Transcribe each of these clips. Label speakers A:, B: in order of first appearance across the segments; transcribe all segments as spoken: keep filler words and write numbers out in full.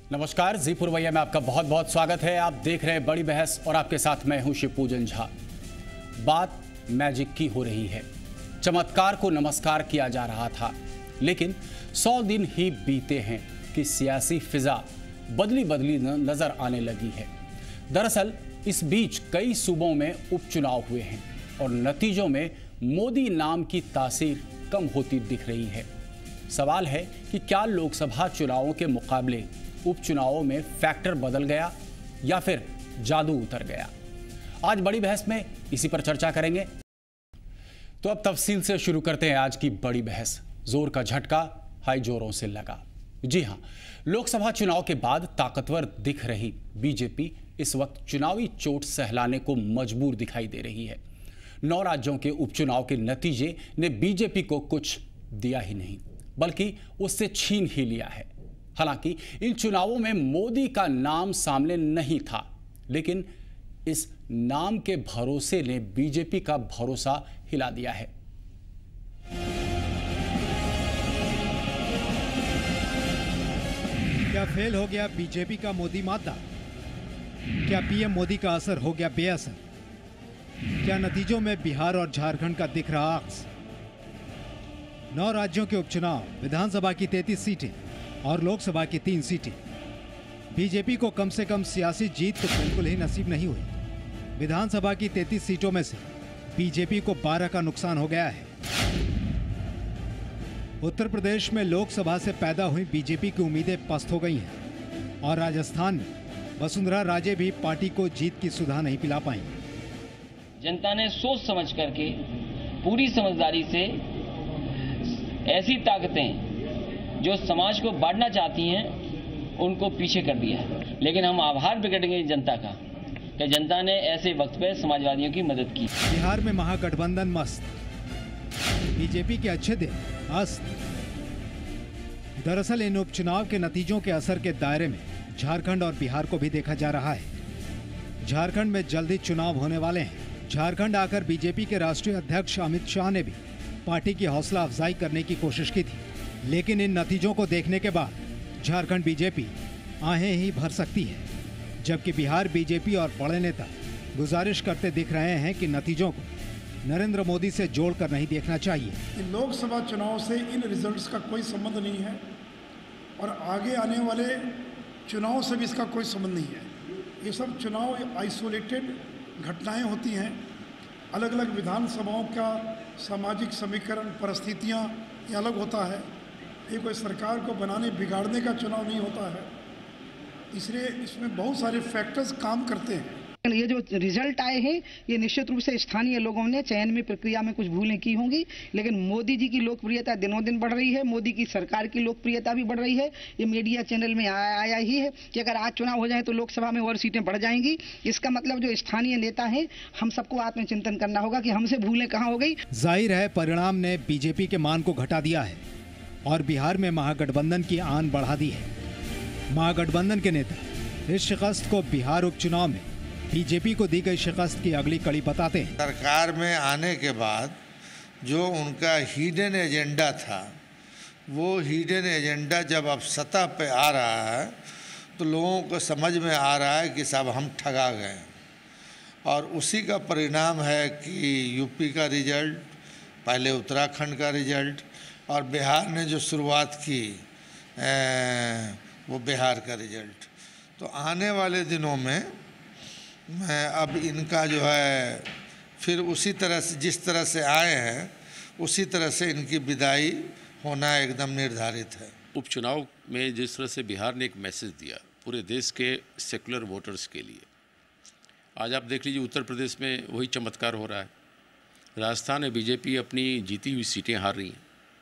A: नमस्कार, जी पुरवैया में आपका बहुत बहुत स्वागत है। आप देख रहे हैं बड़ी बहस और आपके साथ मैं हूं शिवपूजन झा। बात मैजिक की हो रही है। चमत्कार को नमस्कार किया जा रहा था, लेकिन सौ दिन ही बीते हैं कि सियासी फिजा बदली बदली नजर आने लगी है। दरअसल इस बीच कई सूबों में उपचुनाव हुए हैं और नतीजों में मोदी नाम की तासीर कम होती दिख रही है। सवाल है कि क्या लोकसभा चुनावों के मुकाबले उपचुनावों में फैक्टर बदल गया या फिर जादू उतर गया। आज बड़ी बहस में इसी पर चर्चा करेंगे। तो अब तफसील से शुरू करते हैं आज की बड़ी बहस। जोर का झटका हाई जोरों से लगा। जी हां, लोकसभा चुनाव के बाद ताकतवर दिख रही बीजेपी इस वक्त चुनावी चोट सहलाने को मजबूर दिखाई दे रही है। नौ राज्यों के उपचुनाव के नतीजे ने बीजेपी को कुछ दिया ही नहीं, बल्कि उससे छीन ही लिया है। हालांकि इन चुनावों में मोदी का नाम सामने नहीं था, लेकिन इस नाम के भरोसे ने बीजेपी का भरोसा हिला दिया है।
B: क्या फेल हो गया बीजेपी का मोदी माता? क्या पीएम मोदी का असर हो गया बेअसर? क्या नतीजों में बिहार और झारखंड का दिख रहा अक्स? नौ राज्यों के उपचुनाव, विधानसभा की तैंतीस सीटें और लोकसभा की तीन सीटें। बीजेपी को कम से कम सियासी जीत तो बिल्कुल ही नसीब नहीं हुई। विधानसभा की तैंतीस सीटों में से बीजेपी को बारह का नुकसान हो गया है। उत्तर प्रदेश में लोकसभा से पैदा हुई बीजेपी की उम्मीदें पस्त हो गई हैं और राजस्थान में वसुंधरा राजे भी पार्टी को जीत की सुधा नहीं पिला पाई।
C: जनता ने सोच समझ करके पूरी समझदारी से ऐसी ताकतें जो समाज को बांटना चाहती हैं उनको पीछे कर दिया है। लेकिन हम आभार प्रकटेंगे जनता का कि जनता ने ऐसे वक्त पे समाजवादियों की मदद की।
B: बिहार में महागठबंधन मस्त, बीजेपी के अच्छे दिन अस्त। दरअसल इन उपचुनाव के नतीजों के असर के दायरे में झारखंड और बिहार को भी देखा जा रहा है। झारखंड में जल्दी चुनाव होने वाले हैं। झारखंड आकर बीजेपी के राष्ट्रीय अध्यक्ष अमित शाह ने भी पार्टी की हौसला अफजाई करने की कोशिश की थी, लेकिन इन नतीजों को देखने के बाद झारखंड बीजेपी आहें ही भर सकती है, जबकि बिहार बीजेपी और बड़े नेता गुजारिश करते दिख रहे हैं कि नतीजों को नरेंद्र मोदी से जोड़कर नहीं देखना चाहिए।
D: लोकसभा चुनाव से इन रिजल्ट्स का कोई संबंध नहीं है और आगे आने वाले चुनाव से भी इसका कोई संबंध नहीं है। ये सब चुनाव आइसोलेटेड घटनाएं होती हैं। अलग अलग विधानसभाओं का सामाजिक समीकरण, परिस्थितियाँ ये अलग होता है। ये कोई सरकार को बनाने बिगाड़ने का चुनाव नहीं होता है, इसलिए इसमें बहुत सारे फैक्टर्स काम करते हैं।
E: ये जो रिजल्ट आए हैं ये निश्चित रूप से स्थानीय लोगों ने चयन में प्रक्रिया में कुछ भूलें की होंगी, लेकिन मोदी जी की लोकप्रियता दिनों दिन बढ़ रही है। मोदी की सरकार की लोकप्रियता भी बढ़ रही है। ये मीडिया चैनल में आया, आया ही है कि अगर आज चुनाव हो जाए तो लोकसभा में और सीटें बढ़ जाएंगी। इसका मतलब जो स्थानीय नेता हैं, हम सबको आत्मचिंतन करना होगा कि हमसे भूलें कहाँ हो गई।
B: जाहिर है परिणाम ने बीजेपी के मान को घटा दिया है और बिहार में महागठबंधन की आन बढ़ा दी है। महागठबंधन के नेता इस शिकस्त को बिहार उपचुनाव में बीजेपी को दी गई शिकस्त की अगली कड़ी बताते हैं।
F: सरकार में आने के बाद जो उनका हिडन एजेंडा था, वो हिडन एजेंडा जब अब सतह पे आ रहा है तो लोगों को समझ में आ रहा है कि साहब हम ठगा गए, और उसी का परिणाम है कि यूपी का रिजल्ट, पहले उत्तराखंड का रिजल्ट, और बिहार ने जो शुरुआत की ए, वो बिहार का रिजल्ट। तो आने वाले दिनों में मैं अब इनका जो है फिर उसी तरह से, जिस तरह से आए हैं उसी तरह से इनकी विदाई होना एकदम निर्धारित है।
G: उपचुनाव में जिस तरह से बिहार ने एक मैसेज दिया पूरे देश के सेकुलर वोटर्स के लिए, आज आप देख लीजिए उत्तर प्रदेश में वही चमत्कार हो रहा है। राजस्थान में बीजेपी अपनी जीती हुई सीटें हार रही हैं।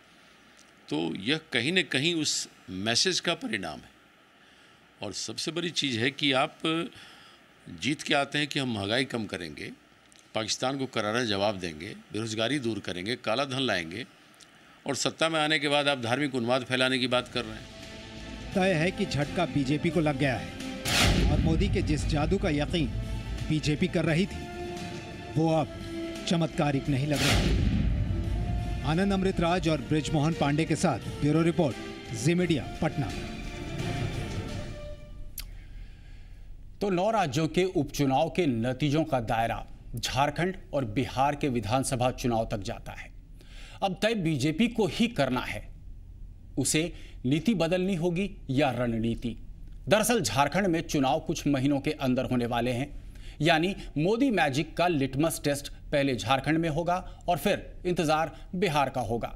G: तो यह कहीं न कहीं उस मैसेज का परिणाम है। और सबसे बड़ी चीज़ है कि आप जीत के आते हैं कि हम महंगाई कम करेंगे, पाकिस्तान को करारा जवाब देंगे, बेरोजगारी दूर करेंगे, काला धन लाएंगे, और सत्ता में आने के बाद आप धार्मिक उन्माद फैलाने की बात कर रहे हैं।
B: तय है कि झटका बीजेपी को लग गया है और मोदी के जिस जादू का यकीन बीजेपी कर रही थी वो अब चमत्कारिक नहीं लग रहा। आनंद अमृतराज और ब्रिजमोहन पांडे के साथ bureau report, Zee media, Patna.
A: तो नौ राज्यों के उपचुनाव के नतीजों का दायरा झारखंड और बिहार के विधानसभा चुनाव तक जाता है। अब तय बीजेपी को ही करना है, उसे नीति बदलनी होगी या रणनीति। दरअसल झारखंड में चुनाव कुछ महीनों के अंदर होने वाले हैं, यानी मोदी मैजिक का लिटमस टेस्ट पहले झारखंड में होगा और फिर इंतजार बिहार का होगा।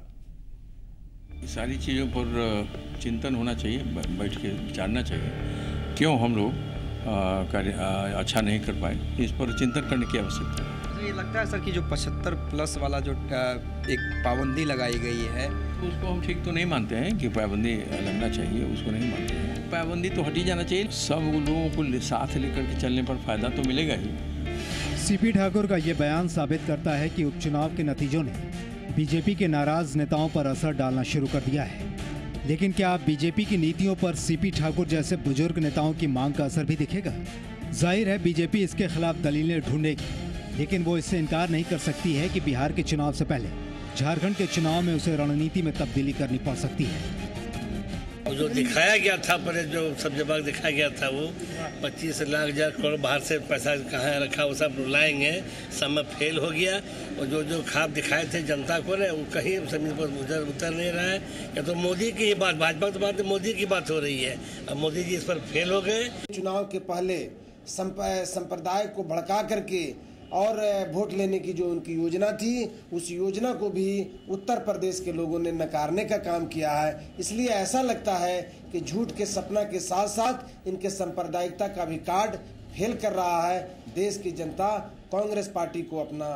H: सारी चीज़ों पर चिंतन होना चाहिए, बैठ के विचारना चाहिए क्यों हम लोग कार्य अच्छा नहीं कर पाए, इस पर चिंतन करने की आवश्यकता है।
I: तो ये लगता है सर कि जो पचहत्तर प्लस वाला जो एक पाबंदी लगाई गई है
H: तो उसको हम ठीक तो नहीं मानते हैं कि पाबंदी लगना चाहिए, उसको नहीं मानते हैं। पाबंदी तो हटी जाना चाहिए, सब लोगों को साथ लेकर के चलने पर फायदा तो मिलेगा ही।
B: सीपी ठाकुर का ये बयान साबित करता है कि उपचुनाव के नतीजों ने बीजेपी के नाराज नेताओं पर असर डालना शुरू कर दिया है। लेकिन क्या बीजेपी की नीतियों पर सीपी ठाकुर जैसे बुजुर्ग नेताओं की मांग का असर भी दिखेगा? जाहिर है बीजेपी इसके खिलाफ दलीलें ढूंढेगी, लेकिन वो इससे इनकार नहीं कर सकती है कि बिहार के चुनाव से पहले झारखंड के चुनाव में उसे रणनीति में तब्दीली करनी पड़ सकती है।
J: जो दिखाया गया था पहले, जो सब जगह दिखाया गया था, वो पच्चीस लाख हजार करोड़ बाहर से पैसा कहाँ रखा वो सब लाएंगे, सब में फेल हो गया। और जो जो ख्वाब दिखाए थे जनता को ने, वो कहीं जमीन पर उतर उतर नहीं रहा है। या तो मोदी की ही बात, भाजपा की बात मोदी की बात हो रही है, अब मोदी जी इस पर फेल हो गए।
K: चुनाव के पहले संप्रदाय को भड़का करके और वोट लेने की जो उनकी योजना थी, उस योजना को भी उत्तर प्रदेश के लोगों ने नकारने का काम किया है। इसलिए ऐसा लगता है कि झूठ के सपना के साथ साथ इनके सांप्रदायिकता का भी कार्ड फेल कर रहा है। देश की जनता कांग्रेस पार्टी को अपना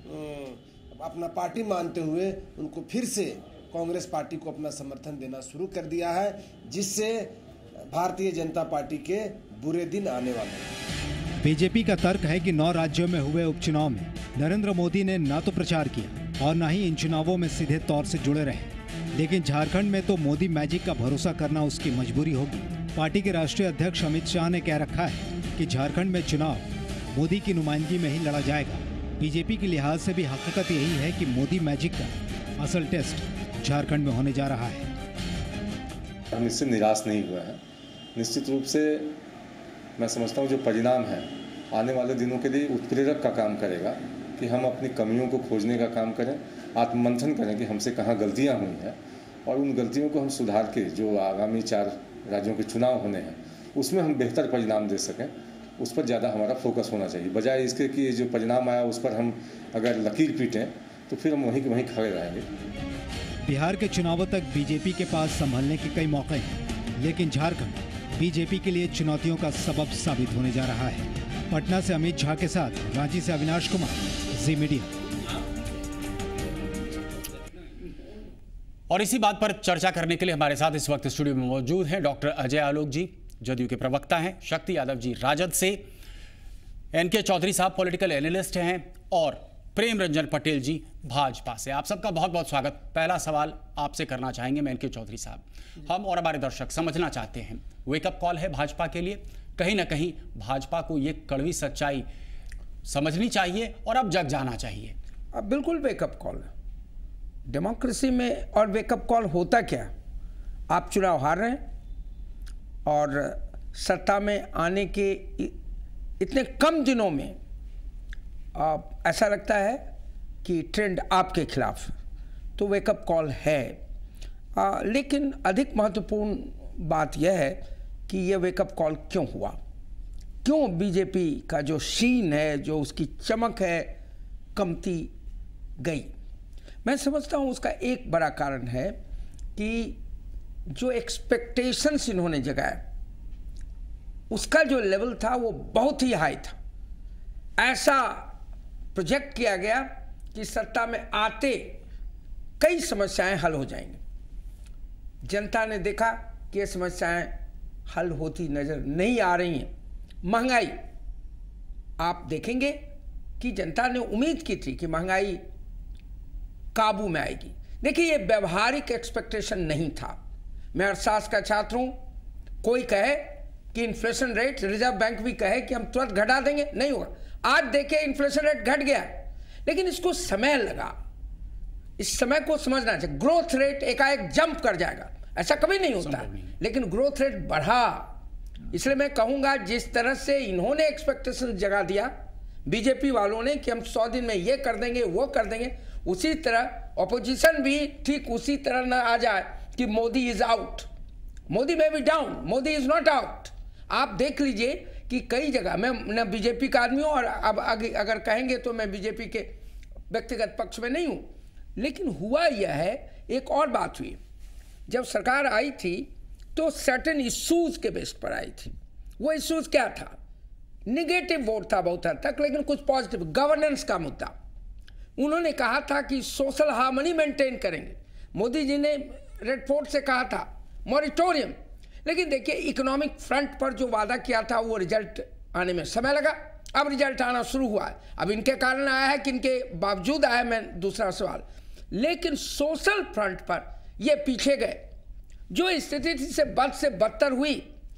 K: अपना पार्टी मानते हुए उनको फिर से कांग्रेस पार्टी को अपना समर्थन देना शुरू कर दिया है, जिससे भारतीय जनता पार्टी के बुरे दिन आने वाले हैं।
B: बीजेपी का तर्क है कि नौ राज्यों में हुए उपचुनाव में नरेंद्र मोदी ने न तो प्रचार किया और न ही इन चुनावों में सीधे तौर से जुड़े रहे। लेकिन झारखंड में तो मोदी मैजिक का भरोसा करना उसकी मजबूरी होगी। पार्टी के राष्ट्रीय अध्यक्ष अमित शाह ने कह रखा है कि झारखंड में चुनाव मोदी की नुमाइंदगी में ही लड़ा जाएगा। बीजेपी के लिहाज से भी हकीकत यही है कि मोदी मैजिक का असल टेस्ट झारखंड में होने जा रहा है।
L: हम इससे निराश नहीं हुए हैं। निश्चित रूप से मैं समझता हूँ जो परिणाम है आने वाले दिनों के लिए उत्प्रेरक का काम करेगा कि हम अपनी कमियों को खोजने का काम करें, आत्ममंथन करें कि हमसे कहाँ गलतियाँ हुई हैं और उन गलतियों को हम सुधार के जो आगामी चार राज्यों के चुनाव होने हैं उसमें हम बेहतर परिणाम दे सकें, उस पर ज़्यादा हमारा फोकस होना चाहिए। बजाय इसके कि जो परिणाम आया उस पर हम अगर लकीर पीटें तो फिर हम वहीं के वहीं खड़े रहेंगे।
B: बिहार के चुनावों तक बीजेपी के पास संभलने के कई मौके हैं, लेकिन झारखंड बीजेपी के लिए चुनौतियों का सबब साबित होने जा रहा है। पटना से अमित झा के साथ रांची से अविनाश कुमार, जी मीडिया।
A: और इसी बात पर चर्चा करने के लिए हमारे साथ इस वक्त स्टूडियो में मौजूद हैं डॉक्टर अजय आलोक जी, जदयू के प्रवक्ता हैं, शक्ति यादव जी राजद से, एनके चौधरी साहब पॉलिटिकल एनालिस्ट हैं और प्रेम रंजन पटेल जी भाजपा से। आप सबका बहुत बहुत स्वागत। पहला सवाल आपसे करना चाहेंगे मैं एनके चौधरी साहब, हम और हमारे दर्शक समझना चाहते हैं, वेकअप कॉल है भाजपा के लिए, कहीं ना कहीं भाजपा को ये कड़वी सच्चाई समझनी चाहिए और अब जग जाना चाहिए।
M: अब बिल्कुल वेकअप कॉल है डेमोक्रेसी में। और वेकअप कॉल होता क्या, आप चुनाव हार रहे हैं और सत्ता में आने के इतने कम दिनों में आ, ऐसा लगता है कि ट्रेंड आपके खिलाफ, तो वेकअप कॉल है। आ, लेकिन अधिक महत्वपूर्ण बात यह है कि यह वेकअप कॉल क्यों हुआ, क्यों बीजेपी का जो शीन है, जो उसकी चमक है, कमती गई। मैं समझता हूँ उसका एक बड़ा कारण है कि जो एक्सपेक्टेशंस इन्होंने जगाए उसका जो लेवल था वो बहुत ही हाई था। ऐसा प्रोजेक्ट किया गया कि सत्ता में आते कई समस्याएं हल हो जाएंगी। जनता ने देखा कि ये समस्याएं हल होती नजर नहीं आ रही हैं। महंगाई, आप देखेंगे कि जनता ने उम्मीद की थी कि महंगाई काबू में आएगी। देखिए, ये व्यवहारिक एक्सपेक्टेशन नहीं था। मैं अर्थशास्त्र का छात्र हूं, कोई कहे कि इन्फ्लेशन रेट, रिजर्व बैंक भी कहे कि हम तुरंत घटा देंगे, नहीं होगा। आज देखिए इन्फ्लेशन रेट घट गया, लेकिन इसको समय लगा। इस समय को समझना चाहिए। ग्रोथ रेट एकाएक जंप कर जाएगा, ऐसा कभी नहीं होता, लेकिन ग्रोथ रेट बढ़ा इसलिए मैं कहूंगा जिस तरह से इन्होंने एक्सपेक्टेशन जगा दिया बीजेपी वालों ने कि हम सौ दिन में ये कर देंगे वो कर देंगे, उसी तरह ऑपोजिशन भी ठीक उसी तरह ना आ जाए कि Modi is out, Modi may be down, Modi is not out. आप देख लीजिए कि कई जगह, मैं न बीजेपी का आदमी हूँ और अब अगर कहेंगे तो मैं बीजेपी के व्यक्तिगत पक्ष में नहीं हूँ, लेकिन हुआ यह है, एक और बात हुई, जब सरकार आई थी तो सर्टेन इश्यूज के बेस पर आई थी। वो इश्यूज क्या था? निगेटिव वोट था बहुत हद तक, लेकिन कुछ पॉजिटिव, गवर्नेंस का मुद्दा। उन्होंने कहा था कि सोशल हार्मनी मेंटेन करेंगे। मोदी जी ने रेड फोर्ट से कहा था मॉरिटोरियम, लेकिन देखिए इकोनॉमिक फ्रंट पर जो वादा किया था वो रिजल्ट आने में समय लगा। अब रिजल्ट आना शुरू हुआ है, अब इनके कारण आया है कि इनके बावजूद आया, मैं दूसरा सवाल। लेकिन सोशल फ्रंट पर ये पीछे गए, जो स्थिति थी से बद से बदतर हुई।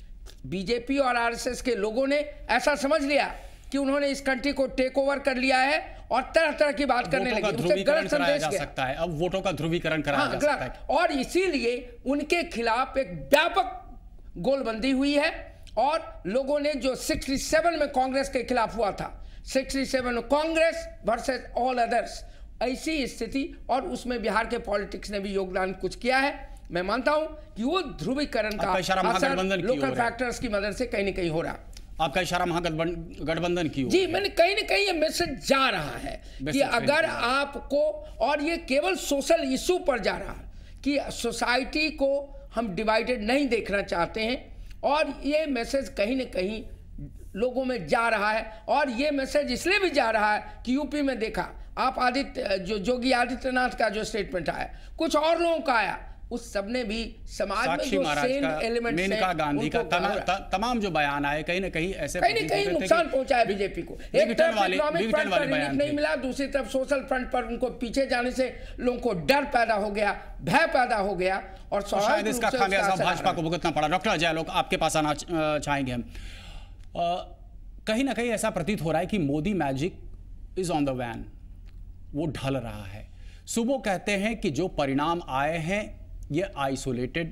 M: बीजेपी और आरएसएस के लोगों ने ऐसा समझ लिया कि उन्होंने इस कंट्री को टेक ओवर कर लिया है और तरह तरह की बात करने लगे।
A: ध्रुवीकरण कराया जा सकता है, अब वोटों का ध्रुवीकरण कराया
M: हाँ,
A: जा सकता है।
M: और इसीलिए उनके खिलाफ एक व्यापक गोलबंदी हुई है और लोगों ने जो सड़सठ में कांग्रेस के खिलाफ हुआ था, सड़सठ में कांग्रेस वर्सेस ऑल अदर्स, ऐसी स्थिति, और उसमें बिहार के पॉलिटिक्स ने भी योगदान कुछ किया है। मैं मानता हूं कि वो ध्रुवीकरण का असर लोकल फैक्टर्स की मदद से कहीं ना कहीं हो रहा।
A: आपका इशारा महागठबंधन की ओर
M: जी, मैंने कहीं ना कहीं ये मैसेज जा रहा है कि अगर आपको, और ये केवल सोशल इशू पर जा रहा है कि सोसाइटी को हम डिवाइडेड नहीं देखना चाहते हैं, और ये मैसेज कहीं ना कहीं लोगों में जा रहा है। और ये मैसेज इसलिए भी जा रहा है कि यूपी में देखा आप, आदित्य जो योगी आदित्यनाथ का जो स्टेटमेंट आया, कुछ और लोगों का आया, उस सबने भी समाज में जो सेन एलिमेंट्स हैं,
A: मेनका गांधी का तमा, त, तमाम जो बयान आए कहीं ना कहीं ऐसे
M: कहीं ना कहीं नुकसान पहुंचा है बीजेपी को। एक तरफ इकोनॉमिक फ्रंट पर रिलीफ नहीं मिला, दूसरी तरफ सोशल फ्रंट पर उनको पीछे जाने से लोगों को डर पैदा हो गया, भय पैदा हो गया, और
A: शायद इसका खामियाजा भाजपा को भुगतना पड़ा। डॉक्टर अजय आलोक, आपके पास आना चाहेंगे हम। कहीं ना कहीं ऐसा प्रतीत हो रहा है कि Modi magic is on the wane, वो ढल रहा है। सुबह कहते हैं कि जो परिणाम आए हैं ये आइसोलेटेड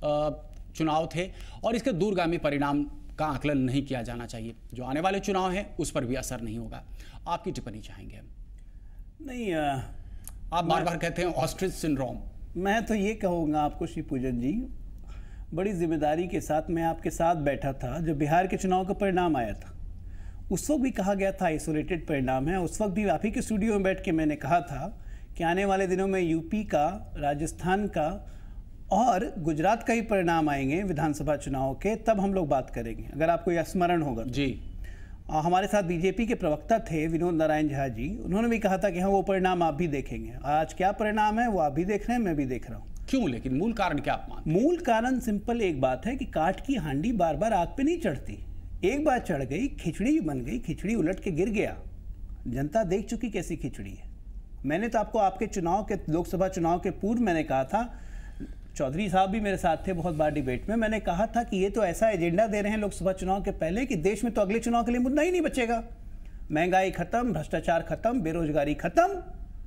A: चुनाव थे और इसके दूरगामी परिणाम का आकलन नहीं किया जाना चाहिए, जो आने वाले चुनाव हैं उस पर भी असर नहीं होगा। आपकी टिप्पणी चाहेंगे?
N: नहीं, आ,
A: आप बार बार कहते हैं ऑस्ट्रिच सिंड्रोम।
N: मैं तो ये कहूँगा आपको श्री पूजन जी, बड़ी जिम्मेदारी के साथ मैं आपके साथ बैठा था जब बिहार के चुनाव का परिणाम आया था। उस वक्त भी कहा गया था आइसोलेटेड परिणाम है। उस वक्त भी आप ही के स्टूडियो में बैठ के मैंने कहा था कि आने वाले दिनों में यूपी का, राजस्थान का और गुजरात का ही परिणाम आएंगे विधानसभा चुनाव के, तब हम लोग बात करेंगे, अगर आपको यह स्मरण होगा
A: जी।
N: आ, हमारे साथ बीजेपी के प्रवक्ता थे विनोद नारायण झा जी, उन्होंने भी कहा था कि हाँ वो परिणाम आप भी देखेंगे। आज क्या परिणाम है वो आप भी देख रहे हैं, मैं भी देख रहा हूँ।
A: क्यों, लेकिन मूल कारण क्या आप मानते हैं?
N: मूल कारण सिंपल एक बात है कि काठ की हांडी बार बार आग पे नहीं चढ़ती। एक बार चढ़ गई, खिचड़ी बन गई, खिचड़ी उलट के गिर गया, जनता देख चुकी कैसी खिचड़ी है। मैंने तो आपको आपके चुनाव के, लोकसभा चुनाव के पूर्व मैंने कहा था, चौधरी साहब भी मेरे साथ थे बहुत बार डिबेट में, मैंने कहा था कि ये तो ऐसा एजेंडा दे रहे हैं लोकसभा चुनाव के पहले कि देश में तो अगले चुनाव के लिए मुद्दा ही नहीं बचेगा। महंगाई खत्म, भ्रष्टाचार खत्म, बेरोजगारी खत्म,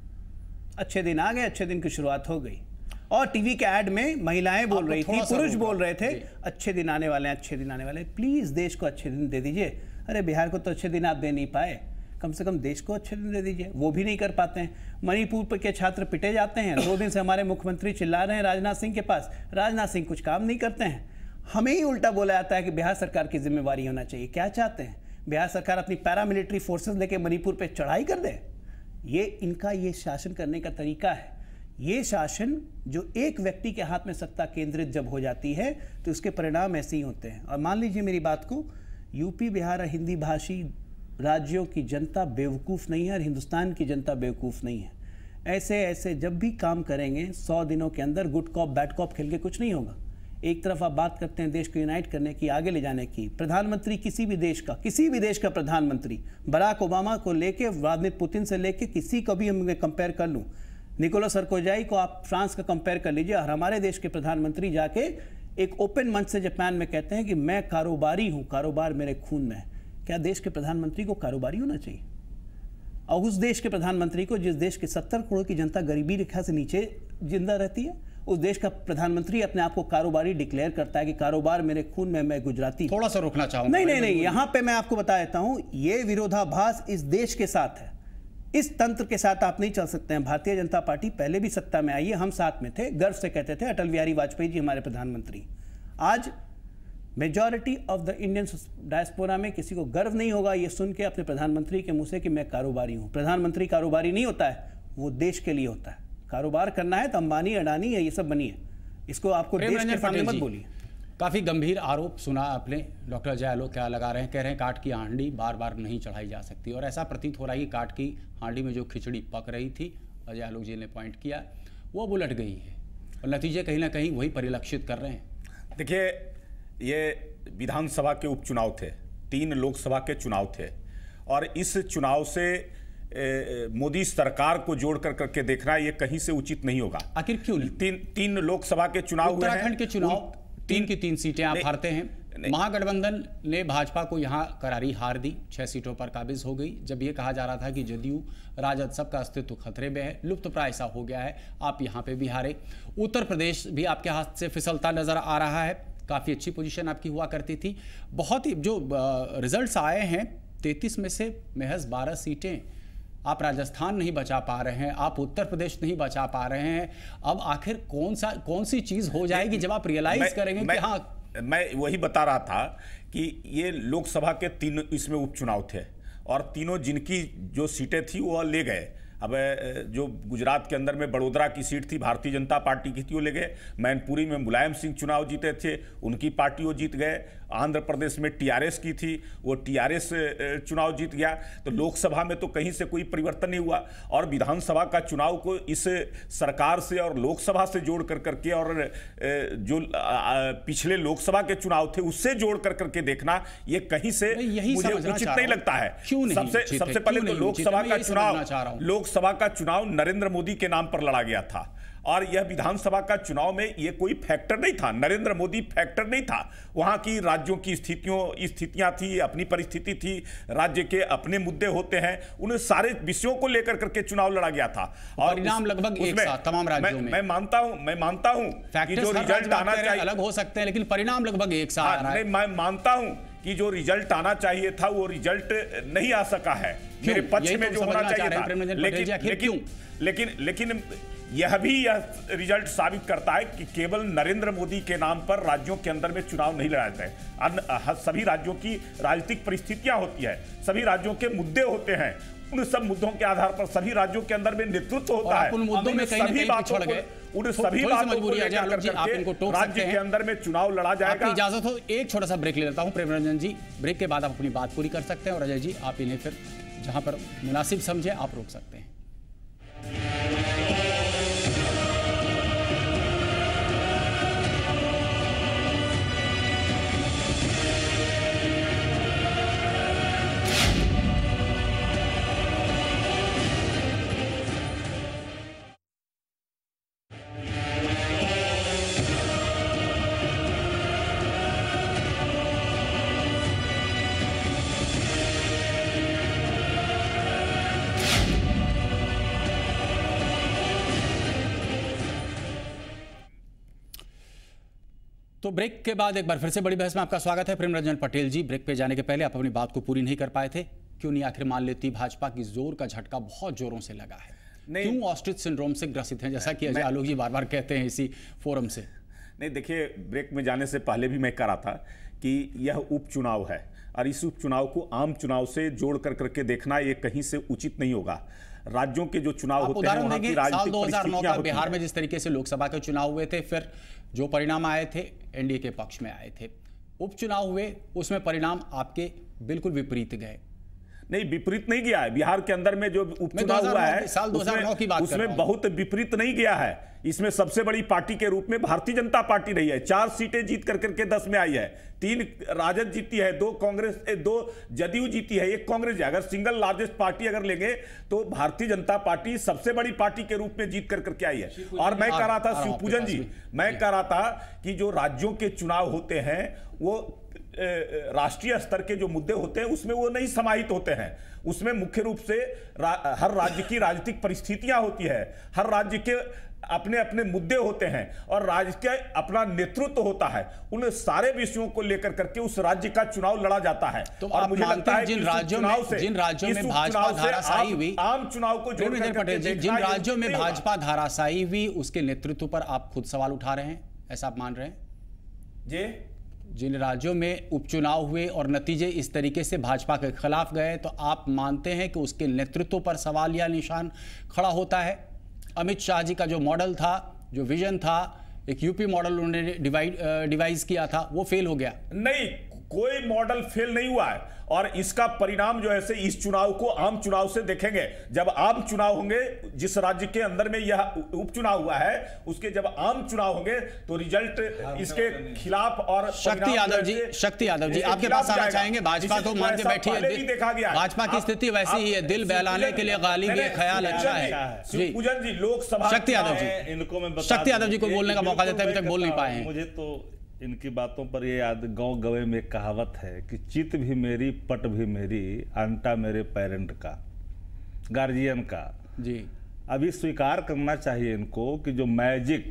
N: अच्छे दिन आ गए, अच्छे दिन की शुरुआत हो गई। और टीवी के ऐड में महिलाएं बोल रही थी, पुरुष बोल रहे थे, अच्छे दिन आने वाले हैं, अच्छे दिन आने वाले हैं। प्लीज देश को अच्छे दिन दे दीजिए। अरे बिहार को तो अच्छे दिन आप दे नहीं पाए, कम से कम देश को अच्छे दिन दे दीजिए, वो भी नहीं कर पाते हैं। मणिपुर के छात्र पिटे जाते हैं, दो दिन से हमारे मुख्यमंत्री चिल्ला रहे हैं राजनाथ सिंह के पास, राजनाथ सिंह कुछ काम नहीं करते हैं। हमें ही उल्टा बोला जाता है कि बिहार सरकार की जिम्मेवारी होना चाहिए। क्या चाहते हैं? बिहार सरकार अपनी पैरामिलिट्री फोर्सेस लेके मणिपुर पे चढ़ाई कर दे? ये इनका ये शासन करने का तरीका है। ये शासन जो एक व्यक्ति के हाथ में सत्ता केंद्रित जब हो जाती है तो उसके परिणाम ऐसे ही होते हैं। और मान लीजिए मेरी बात को, यूपी, बिहार और हिंदी भाषी राज्यों की जनता बेवकूफ़ नहीं है और हिंदुस्तान की जनता बेवकूफ़ नहीं है। ऐसे ऐसे जब भी काम करेंगे सौ दिनों के अंदर गुड कॉप बैड कॉप खेल के कुछ नहीं होगा। एक तरफ आप बात करते हैं देश को यूनाइट करने की, आगे ले जाने की, प्रधानमंत्री किसी भी देश का, किसी भी देश का प्रधानमंत्री, बराक ओबामा को लेके, व्लादिमीर पुतिन से लेके किसी को भी हम कंपेयर कर लूँ, निकोलस सरकोजाई को आप फ्रांस का कंपेयर कर लीजिए, और हमारे देश के प्रधानमंत्री जाके एक ओपन मंच से जापान में कहते हैं कि मैं कारोबारी हूँ, कारोबार मेरे खून में है। क्या देश के प्रधानमंत्री को कारोबारी होना चाहिए? और उस देश के प्रधानमंत्री को जिस देश के सत्तर करोड़ की जनता गरीबी रेखा से नीचे जिंदा रहती है, उस देश का प्रधानमंत्री अपने आप को कारोबारी डिक्लेयर करता है कि कारोबार मेरे खून में, मैं गुजराती।
A: थोड़ा सा रुकना चाहूंगा।
N: नहीं नहीं नहीं, यहां पे मैं आपको बता देता हूं, ये विरोधाभास इस देश के साथ है, इस तंत्र के साथ आप नहीं चल सकते हैं। भारतीय जनता पार्टी पहले भी सत्ता में आई है, हम साथ में थे, गर्व से कहते थे अटल बिहारी वाजपेयी जी हमारे प्रधानमंत्री। आज majority of the Indian diaspora में किसी को गर्व नहीं होगा ये सुन के अपने प्रधानमंत्री के मुंह से कि मैं कारोबारी हूं। प्रधानमंत्री कारोबारी नहीं होता है, वो देश के लिए होता है। कारोबार करना है तो अंबानी अडानी या ये सब बनिए, इसको आपको देश के सामने मत बोलिए।
A: काफी गंभीर आरोप सुना आपने, डॉक्टर अजय आलोक क्या लगा रहे हैं, कह रहे हैं काठ की हांडी बार बार नहीं चढ़ाई जा सकती, और ऐसा प्रतीत हो रहा है कि काठ की हांडी में जो खिचड़ी पक रही थी, अजय आलोक जी ने पॉइंट किया, वो अब उलट गई है और नतीजे कहीं ना कहीं वही परिलक्षित कर रहे हैं।
O: देखिए, ये विधानसभा के उपचुनाव थे, तीन लोकसभा के चुनाव थे, और इस चुनाव से मोदी सरकार को जोड़ कर करके देखना ये कहीं से उचित नहीं होगा।
A: आखिर क्यों?
O: तीन तीन लोकसभा के चुनाव हुए हैं,
A: उत्तराखंड के चुनाव तीन की तीन सीटें आप हारते हैं, महागठबंधन ने भाजपा को यहां करारी हार दी, छह सीटों पर काबिज हो गई। जब ये कहा जा रहा था कि जदयू राजद सबका अस्तित्व खतरे में है, लुप्त प्राय ऐसा हो गया है, आप यहां पे भी हारे। उत्तर प्रदेश भी आपके हाथ से फिसलता नजर आ रहा है, काफी अच्छी पोजीशन आपकी हुआ करती थी। बहुत ही जो रिजल्ट्स आए हैं, तैंतीस में से महज बारह सीटें आप राजस्थान नहीं बचा पा रहे हैं, आप उत्तर प्रदेश नहीं बचा पा रहे हैं। अब आखिर कौन सा कौन सी चीज हो जाएगी जब आप रियलाइज करेंगे कि हाँ,
O: मैं वही बता रहा था कि ये लोकसभा के तीन इसमें उपचुनाव थे, और तीनों जिनकी जो सीटें थी वो ले गए। अब जो गुजरात के अंदर में बड़ोदरा की सीट थी, भारतीय जनता पार्टी की थी, वो ले गए। मैनपुरी में मुलायम सिंह चुनाव जीते थे, उनकी पार्टी वो जीत गए। आंध्र प्रदेश में टीआरएस की थी, वो टीआरएस चुनाव जीत गया। तो लोकसभा में तो कहीं से कोई परिवर्तन नहीं हुआ, और विधानसभा का चुनाव को इस सरकार से और लोकसभा से जोड़ कर करके, और जो पिछले लोकसभा के चुनाव थे उससे जोड़ कर करके देखना ये कहीं से मुझे उचित नहीं लगता है। सबसे सबसे पहले तो लोकसभा का चुनाव लोकसभा का चुनाव नरेंद्र मोदी के नाम पर लड़ा गया था, और यह विधानसभा का चुनाव में ये कोई फैक्टर नहीं था, नरेंद्र मोदी फैक्टर नहीं था। वहां की राज्यों की स्थितियों स्थितियां थी, अपनी परिस्थिति थी, राज्य के अपने मुद्दे होते हैं, उन सारे विषयों को लेकर करके चुनाव लड़ा गया था। और
A: परिणाम लगभग एक साथ तमाम राज्यों में।
O: मैं मानता हूं मैं मानता हूं कि जो रिजल्ट आना चाहिए
A: अलग हो सकते हैं, लेकिन परिणाम लगभग एक साथ आ रहा है।
O: मैं मानता हूं कि जो रिजल्ट आना चाहिए था वो रिजल्ट नहीं आ सका है मेरे पक्ष में, जो होना चाहिए था। लेकिन लेकिन लेकिन यह भी यह रिजल्ट साबित करता है कि केवल नरेंद्र मोदी के नाम पर राज्यों के अंदर में चुनाव नहीं लड़ा जाता है। सभी राज्यों की राजनीतिक परिस्थितियां होती है, सभी राज्यों के मुद्दे होते हैं, उन सब मुद्दों के आधार पर सभी राज्यों के अंदर में नेतृत्व होता है।
A: उन मुद्दों में कहीं ना कहीं पिछड़ गए,
O: उन सभी बातों को लेकर करके राज्य के अंदर में चुनाव लड़ा जाएगा।
A: आपकी इजाजत हो एक छोटा सा ब्रेक ले लेता हूं प्रेम रंजन जी, ब्रेक के बाद आप अपनी बात पूरी कर सकते हैं, और अजय जी आप इन्हें फिर जहां पर मुनासिब समझे आप रोक सकते हैं। तो ब्रेक के बाद एक बार फिर से बड़ी बहस में आपका स्वागत है। प्रेम रंजन पटेल जी, ब्रेक पे जाने के पहले आप अपनी बात को पूरी नहीं कर पाए थे, क्यों नहीं? आखिर मान लेती भाजपा की जोर का झटका बहुत जोरों से लगा है, क्यों ऑस्ट्रिच सिंड्रोम से ग्रसित हैं, जैसा कि अजय आलोक जी बार बार कहते हैं इसी फोरम से?
O: नहीं, देखिए, ब्रेक में जाने से पहले भी मैं कह रहा था कि यह उपचुनाव है, और इस उपचुनाव को आम चुनाव से जोड़ कर करके देखना ये कहीं से उचित नहीं होगा। राज्यों के जो चुनाव होते हैं वहां की राजनीतिक
A: दो हज़ार नौ का बिहार में जिस तरीके से लोकसभा के चुनाव हुए थे, फिर जो परिणाम आए थे एनडीए के पक्ष में आए थे, उपचुनाव हुए उसमें परिणाम आपके बिल्कुल विपरीत गए।
O: नहीं, विपरीत नहीं गया है। बिहार के अंदर में जो उपचुनाव हुआ है
A: साल दो हज़ार नौ की बात
O: उसमें बहुत विपरीत नहीं गया है। इसमें सबसे बड़ी पार्टी के रूप में भारतीय जनता पार्टी रही है, चार सीटें जीत कर करके दस में आई है, तीन राजद जीती है, दो कांग्रेस, दो जदयू जीती है, एक कांग्रेस है। अगर सिंगल लार्जेस्ट पार्टी अगर लेंगे तो भारतीय जनता पार्टी सबसे बड़ी पार्टी के रूप में जीत कर करके आई है। और मैं कह रहा था शिवपूजन जी, मैं कह रहा था कि जो राज्यों के चुनाव होते हैं वो राष्ट्रीय स्तर के जो मुद्दे होते हैं उसमें वो नहीं समाहित होते हैं। उसमें मुख्य रूप से रा, हर राज्य की राजनीतिक परिस्थितियां होती है, हर राज्य के अपने अपने मुद्दे होते हैं और राज्य के अपना नेतृत्व होता है, उन सारे विषयों को लेकर करके उस राज्य का चुनाव लड़ा जाता है।
A: तो
O: और
A: आप
O: मुझे
A: मानते
O: लगता
A: हैं
O: है
A: जिन राज्यों में जिन राज्यों में भाजपा धाराशायी हुई,
O: आम चुनाव को जोड़ करके
A: पटेल जी, जिन राज्यों में भाजपा धाराशायी हुई उसके नेतृत्व पर आप खुद सवाल उठा रहे हैं, ऐसा आप मान रहे हैं?
O: जी,
A: जिन राज्यों में उपचुनाव हुए और नतीजे इस तरीके से भाजपा के खिलाफ गए, तो आप मानते हैं कि उसके नेतृत्व पर सवाल या निशान खड़ा होता है? अमित शाह जी का जो मॉडल था, जो विजन था, एक यूपी मॉडल उन्होंने डिवाइड डिवाइस किया था, वो फेल हो गया?
O: नहीं, कोई मॉडल फेल नहीं हुआ है और इसका परिणाम जो है से इस चुनाव को आम चुनाव से देखेंगे। जब आम चुनाव होंगे, जिस राज्य के अंदर में यह उपचुनाव हुआ है उसके जब आम चुनाव होंगे तो रिजल्ट इसके खिलाफ और
A: शक्ति यादव जी शक्ति यादव जी आपके पास आना चाहेंगे? भाजपा तो मान के बैठी है, भाजपा की स्थिति वैसी ही है, दिल बहलाने के लिए गालिब ये ख्याल अच्छा है जी।
O: पूजन जी, लोकसभा
A: शक्ति यादव जी,
P: इनको मैं
A: शक्ति यादव जी को बोलने का मौका देते हैं, अभी तक बोल नहीं पाए हैं।
P: मुझे तो इनकी बातों पर ये याद, गांव गवे में एक कहावत है कि चित भी मेरी पट भी मेरी, अंटा मेरे पेरेंट का, गार्जियन का
A: जी।
P: अभी स्वीकार करना चाहिए इनको कि जो मैजिक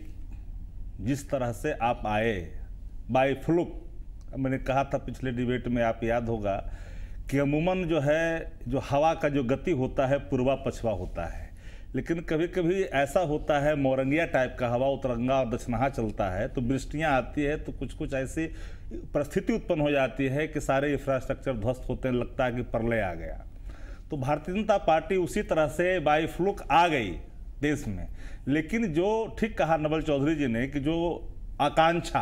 P: जिस तरह से आप आए बाय फ्लुक, मैंने कहा था पिछले डिबेट में, आप याद होगा कि अमूमन जो है जो हवा का जो गति होता है पूर्वा पछवा होता है, लेकिन कभी कभी ऐसा होता है मोरंगिया टाइप का हवा उतरंगा और दक्षिणाहा चलता है, तो वृष्टियाँ आती है तो कुछ कुछ ऐसी परिस्थिति उत्पन्न हो जाती है कि सारे इंफ्रास्ट्रक्चर ध्वस्त होते हैं, लगता है कि प्रलय आ गया। तो भारतीय जनता पार्टी उसी तरह से बाई फ्लुक आ गई देश में। लेकिन जो ठीक कहा नवल चौधरी जी ने कि जो आकांक्षा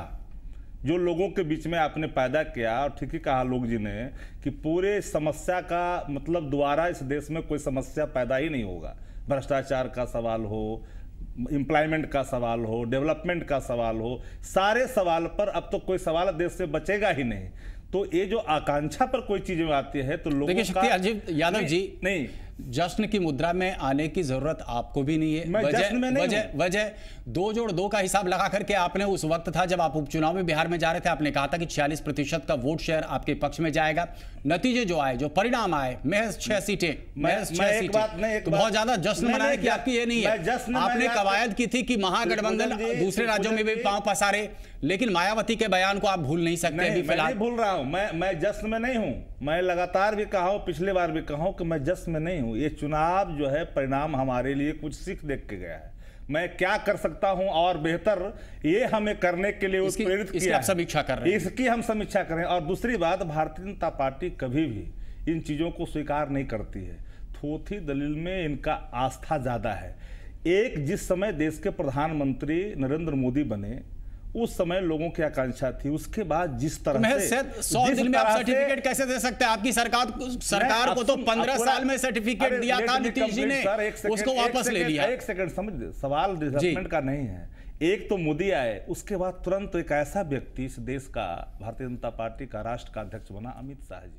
P: जो लोगों के बीच में आपने पैदा किया, और ठीक ही कहा लोग जी ने कि पूरे समस्या का मतलब दोबारा इस देश में कोई समस्या पैदा ही नहीं होगा। भ्रष्टाचार का सवाल हो, एम्प्लॉयमेंट का सवाल हो, डेवलपमेंट का सवाल हो, सारे सवाल पर अब तो कोई सवाल देश से बचेगा ही नहीं। तो ये जो आकांक्षा पर कोई चीज आती है तो लोगों
A: का यादव जी
P: नहीं,
A: जश्न की मुद्रा में आने की जरूरत आपको भी नहीं है। वजह वजह वजह दो जोड़ दो का हिसाब लगा करके आपने उस वक्त था जब आप उपचुनाव में बिहार में जा रहे थे, आपने कहा था कि छियालीस प्रतिशत का वोट शेयर आपके पक्ष में जाएगा। नतीजे जो आए, जो परिणाम आए, महज छह सीटें, महज छह सीटें, तो बहुत ज्यादा जश्न मनाने की आपकी ये नहीं है। आपने कवायद की थी कि महागठबंधन दूसरे राज्यों में भी पांव पसारे, लेकिन मायावती के बयान को आप भूल नहीं सकते।
P: अभी फिलहाल भूल रहा हूं मैं मैं जश्न में नहीं हूं। मैं लगातार भी कहा हूं, पिछले बार भी कहा हूं कि मैं जश्न में नहीं हूं। ये चुनाव जो है परिणाम हमारे लिए कुछ सीख देख के गया है। मैं क्या कर सकता हूं और बेहतर, ये हमें करने के लिए प्रेरित किया।
A: आप समीक्षा कर रहे हैं,
P: इसकी हम समीक्षा करें। और दूसरी बात, भारतीय जनता पार्टी कभी भी इन चीजों को स्वीकार नहीं करती है। थोथी दलील में इनका आस्था ज्यादा है। एक जिस समय देश के प्रधानमंत्री नरेंद्र मोदी बने उस समय लोगों की आकांक्षा थी, उसके बाद जिस तरह
A: तो से सौ दिन में आप सर्टिफिकेट कैसे दे सकते हैं? आपकी सरकार सरकार को तो पंद्रह साल में सर्टिफिकेट दिया था नीतीश जी ने, उसको वापस ले लिया।
P: एक सेकंड समझ, सवाल डेवलपमेंट का नहीं है। एक तो मोदी आए, उसके बाद तुरंत एक ऐसा व्यक्ति इस देश का, भारतीय जनता पार्टी का राष्ट्र का अध्यक्ष बना, अमित शाह जी।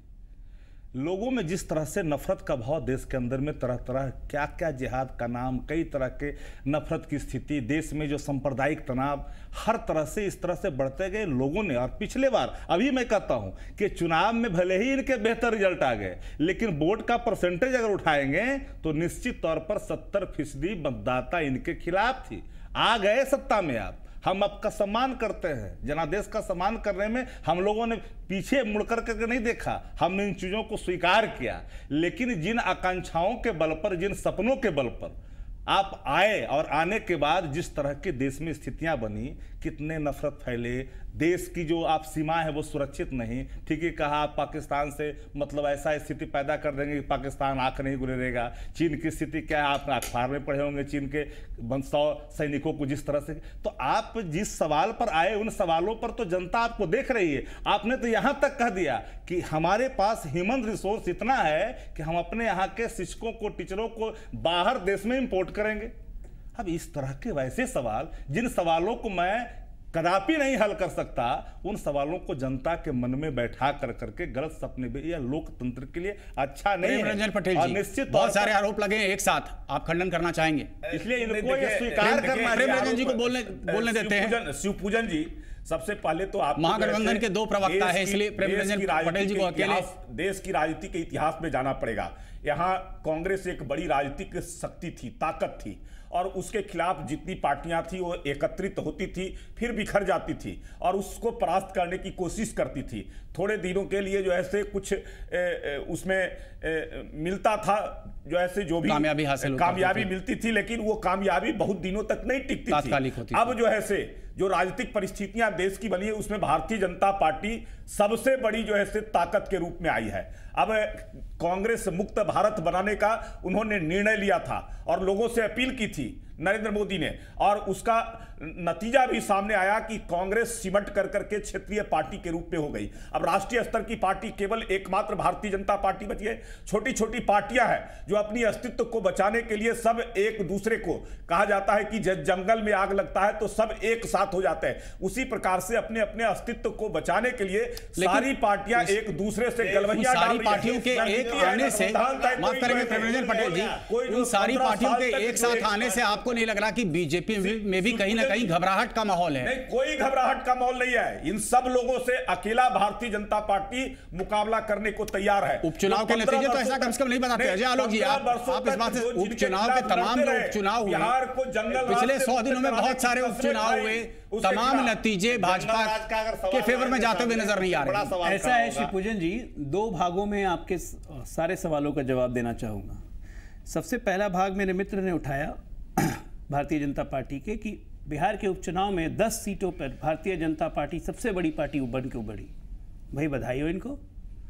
P: लोगों में जिस तरह से नफरत का भाव देश के अंदर में, तरह तरह क्या क्या जिहाद का नाम, कई तरह के नफरत की स्थिति, देश में जो सांप्रदायिक तनाव, हर तरह से इस तरह से बढ़ते गए लोगों ने। और पिछले बार, अभी मैं कहता हूं कि चुनाव में भले ही इनके बेहतर रिजल्ट आ गए, लेकिन वोट का परसेंटेज अगर उठाएंगे तो निश्चित तौर पर सत्तर फीसदी मतदाता इनके खिलाफ थी। आ गए सत्ता में आप, हम आपका सम्मान करते हैं, जनादेश का सम्मान करने में हम लोगों ने पीछे मुड़कर करके नहीं देखा, हमने इन चीजों को स्वीकार किया। लेकिन जिन आकांक्षाओं के बल पर, जिन सपनों के बल पर आप आए और आने के बाद जिस तरह की देश में स्थितियां बनी, कितने नफरत फैले, देश की जो आप सीमा है वो सुरक्षित नहीं। ठीक है कहा, आप पाकिस्तान से मतलब ऐसा स्थिति पैदा कर देंगे कि पाकिस्तान आंख नहीं गुजरेगा। चीन की स्थिति क्या है, आप अखबार में पढ़े होंगे, चीन के सौ सैनिकों को जिस तरह से। तो आप जिस सवाल पर आए, उन सवालों पर तो जनता आपको देख रही है। आपने तो यहां तक कह दिया कि हमारे पास ह्यूमन रिसोर्स इतना है कि हम अपने यहाँ के शिक्षकों को, टीचरों को बाहर देश में इंपोर्ट करेंगे। अब इस तरह के वैसे सवाल, जिन सवालों को मैं कदापि नहीं हल कर सकता, उन सवालों को जनता के मन में बैठा कर करके गलत सपने में, यह लोकतंत्र के लिए अच्छा नहीं है।
A: रंजन पटेल जी, निश्चित बहुत सारे आरोप लगे हैं एक साथ, आप खंडन करना चाहेंगे?
O: इसलिए इनको ये स्वीकार करना
A: चाहिए। रंजन जी को बोलने बोलने देते हैं।
O: शिवपूजन जी, सबसे पहले तो आप
A: महागठबंधन के दो प्रवक्ता है, इसलिए प्रेमरंजन पटेल जी को अकेले
O: देश की राजनीति के इतिहास में जाना पड़ेगा। यहाँ कांग्रेस एक बड़ी राजनीतिक शक्ति थी, ताकत थी, और उसके खिलाफ जितनी पार्टियां थी वो एकत्रित होती थी, फिर बिखर जाती थी और उसको परास्त करने की कोशिश करती थी। थोड़े दिनों के लिए जो ऐसे कुछ ए, ए, उसमें ए, मिलता था, जो ऐसे जो भी
A: कामयाबी हासिल
O: कामयाबी मिलती थी, लेकिन वो कामयाबी बहुत दिनों तक नहीं टिकती थी। अब जो है से जो राजनीतिक परिस्थितियां देश की बनी है उसमें भारतीय जनता पार्टी सबसे बड़ी जो है से ताकत के रूप में आई है। अब कांग्रेस मुक्त भारत बनाने का उन्होंने निर्णय लिया था और लोगों से अपील की थी नरेंद्र मोदी ने, और उसका नतीजा भी सामने आया कि कांग्रेस सिमट कर करके क्षेत्रीय पार्टी के रूप में हो गई। अब राष्ट्रीय स्तर की पार्टी केवल एकमात्र भारतीय जनता पार्टी बची है। छोटी छोटी पार्टियां हैं जो अपनी अस्तित्व को बचाने के लिए सब एक दूसरे को, कहा जाता है कि जब जंगल में आग लगता है तो सब एक साथ हो जाते हैं, उसी प्रकार से अपने अपने अस्तित्व को बचाने के लिए सारी पार्टियां एक दूसरे से गलवैया डाल रही हैं।
A: पार्टियों के एक आने से, माफ करेंगे प्रेमरंजन पटेल जी, उन सारी पार्टियों के एक साथ आने से आपको नहीं लग रहा कि बीजेपी में भी कहीं ना कहीं घबराहट का माहौल है?
O: नहीं, कोई घबराहट का माहौल नहीं है। इन सब लोगों से अकेला भारतीय जनता पार्टी मुकाबला करने को तैयार है।
A: उपचुनाव के नतीजे तो ऐसा कम से कम नहीं बताते अजय आलोक जी। आप आप इस बात से, उपचुनाव के तमाम जो उपचुनाव हुए
O: बिहार को जंगल
A: पिछले सौ दिनों में बहुत सारे उपचुनाव हुए, तमाम नतीजे भाजपा के फेवर में जाते हुए नजर नहीं आ रहे।
N: ऐसा है शिवपूजन जी, दो भागों में आपके सारे सवालों का जवाब देना चाहूंगा। सबसे पहला भाग मेरे मित्र ने उठाया भारतीय जनता पार्टी के कि बिहार के उपचुनाव में दस सीटों पर भारतीय जनता पार्टी सबसे बड़ी पार्टी उबन के उबड़ी। भाई बधाई हो इनको,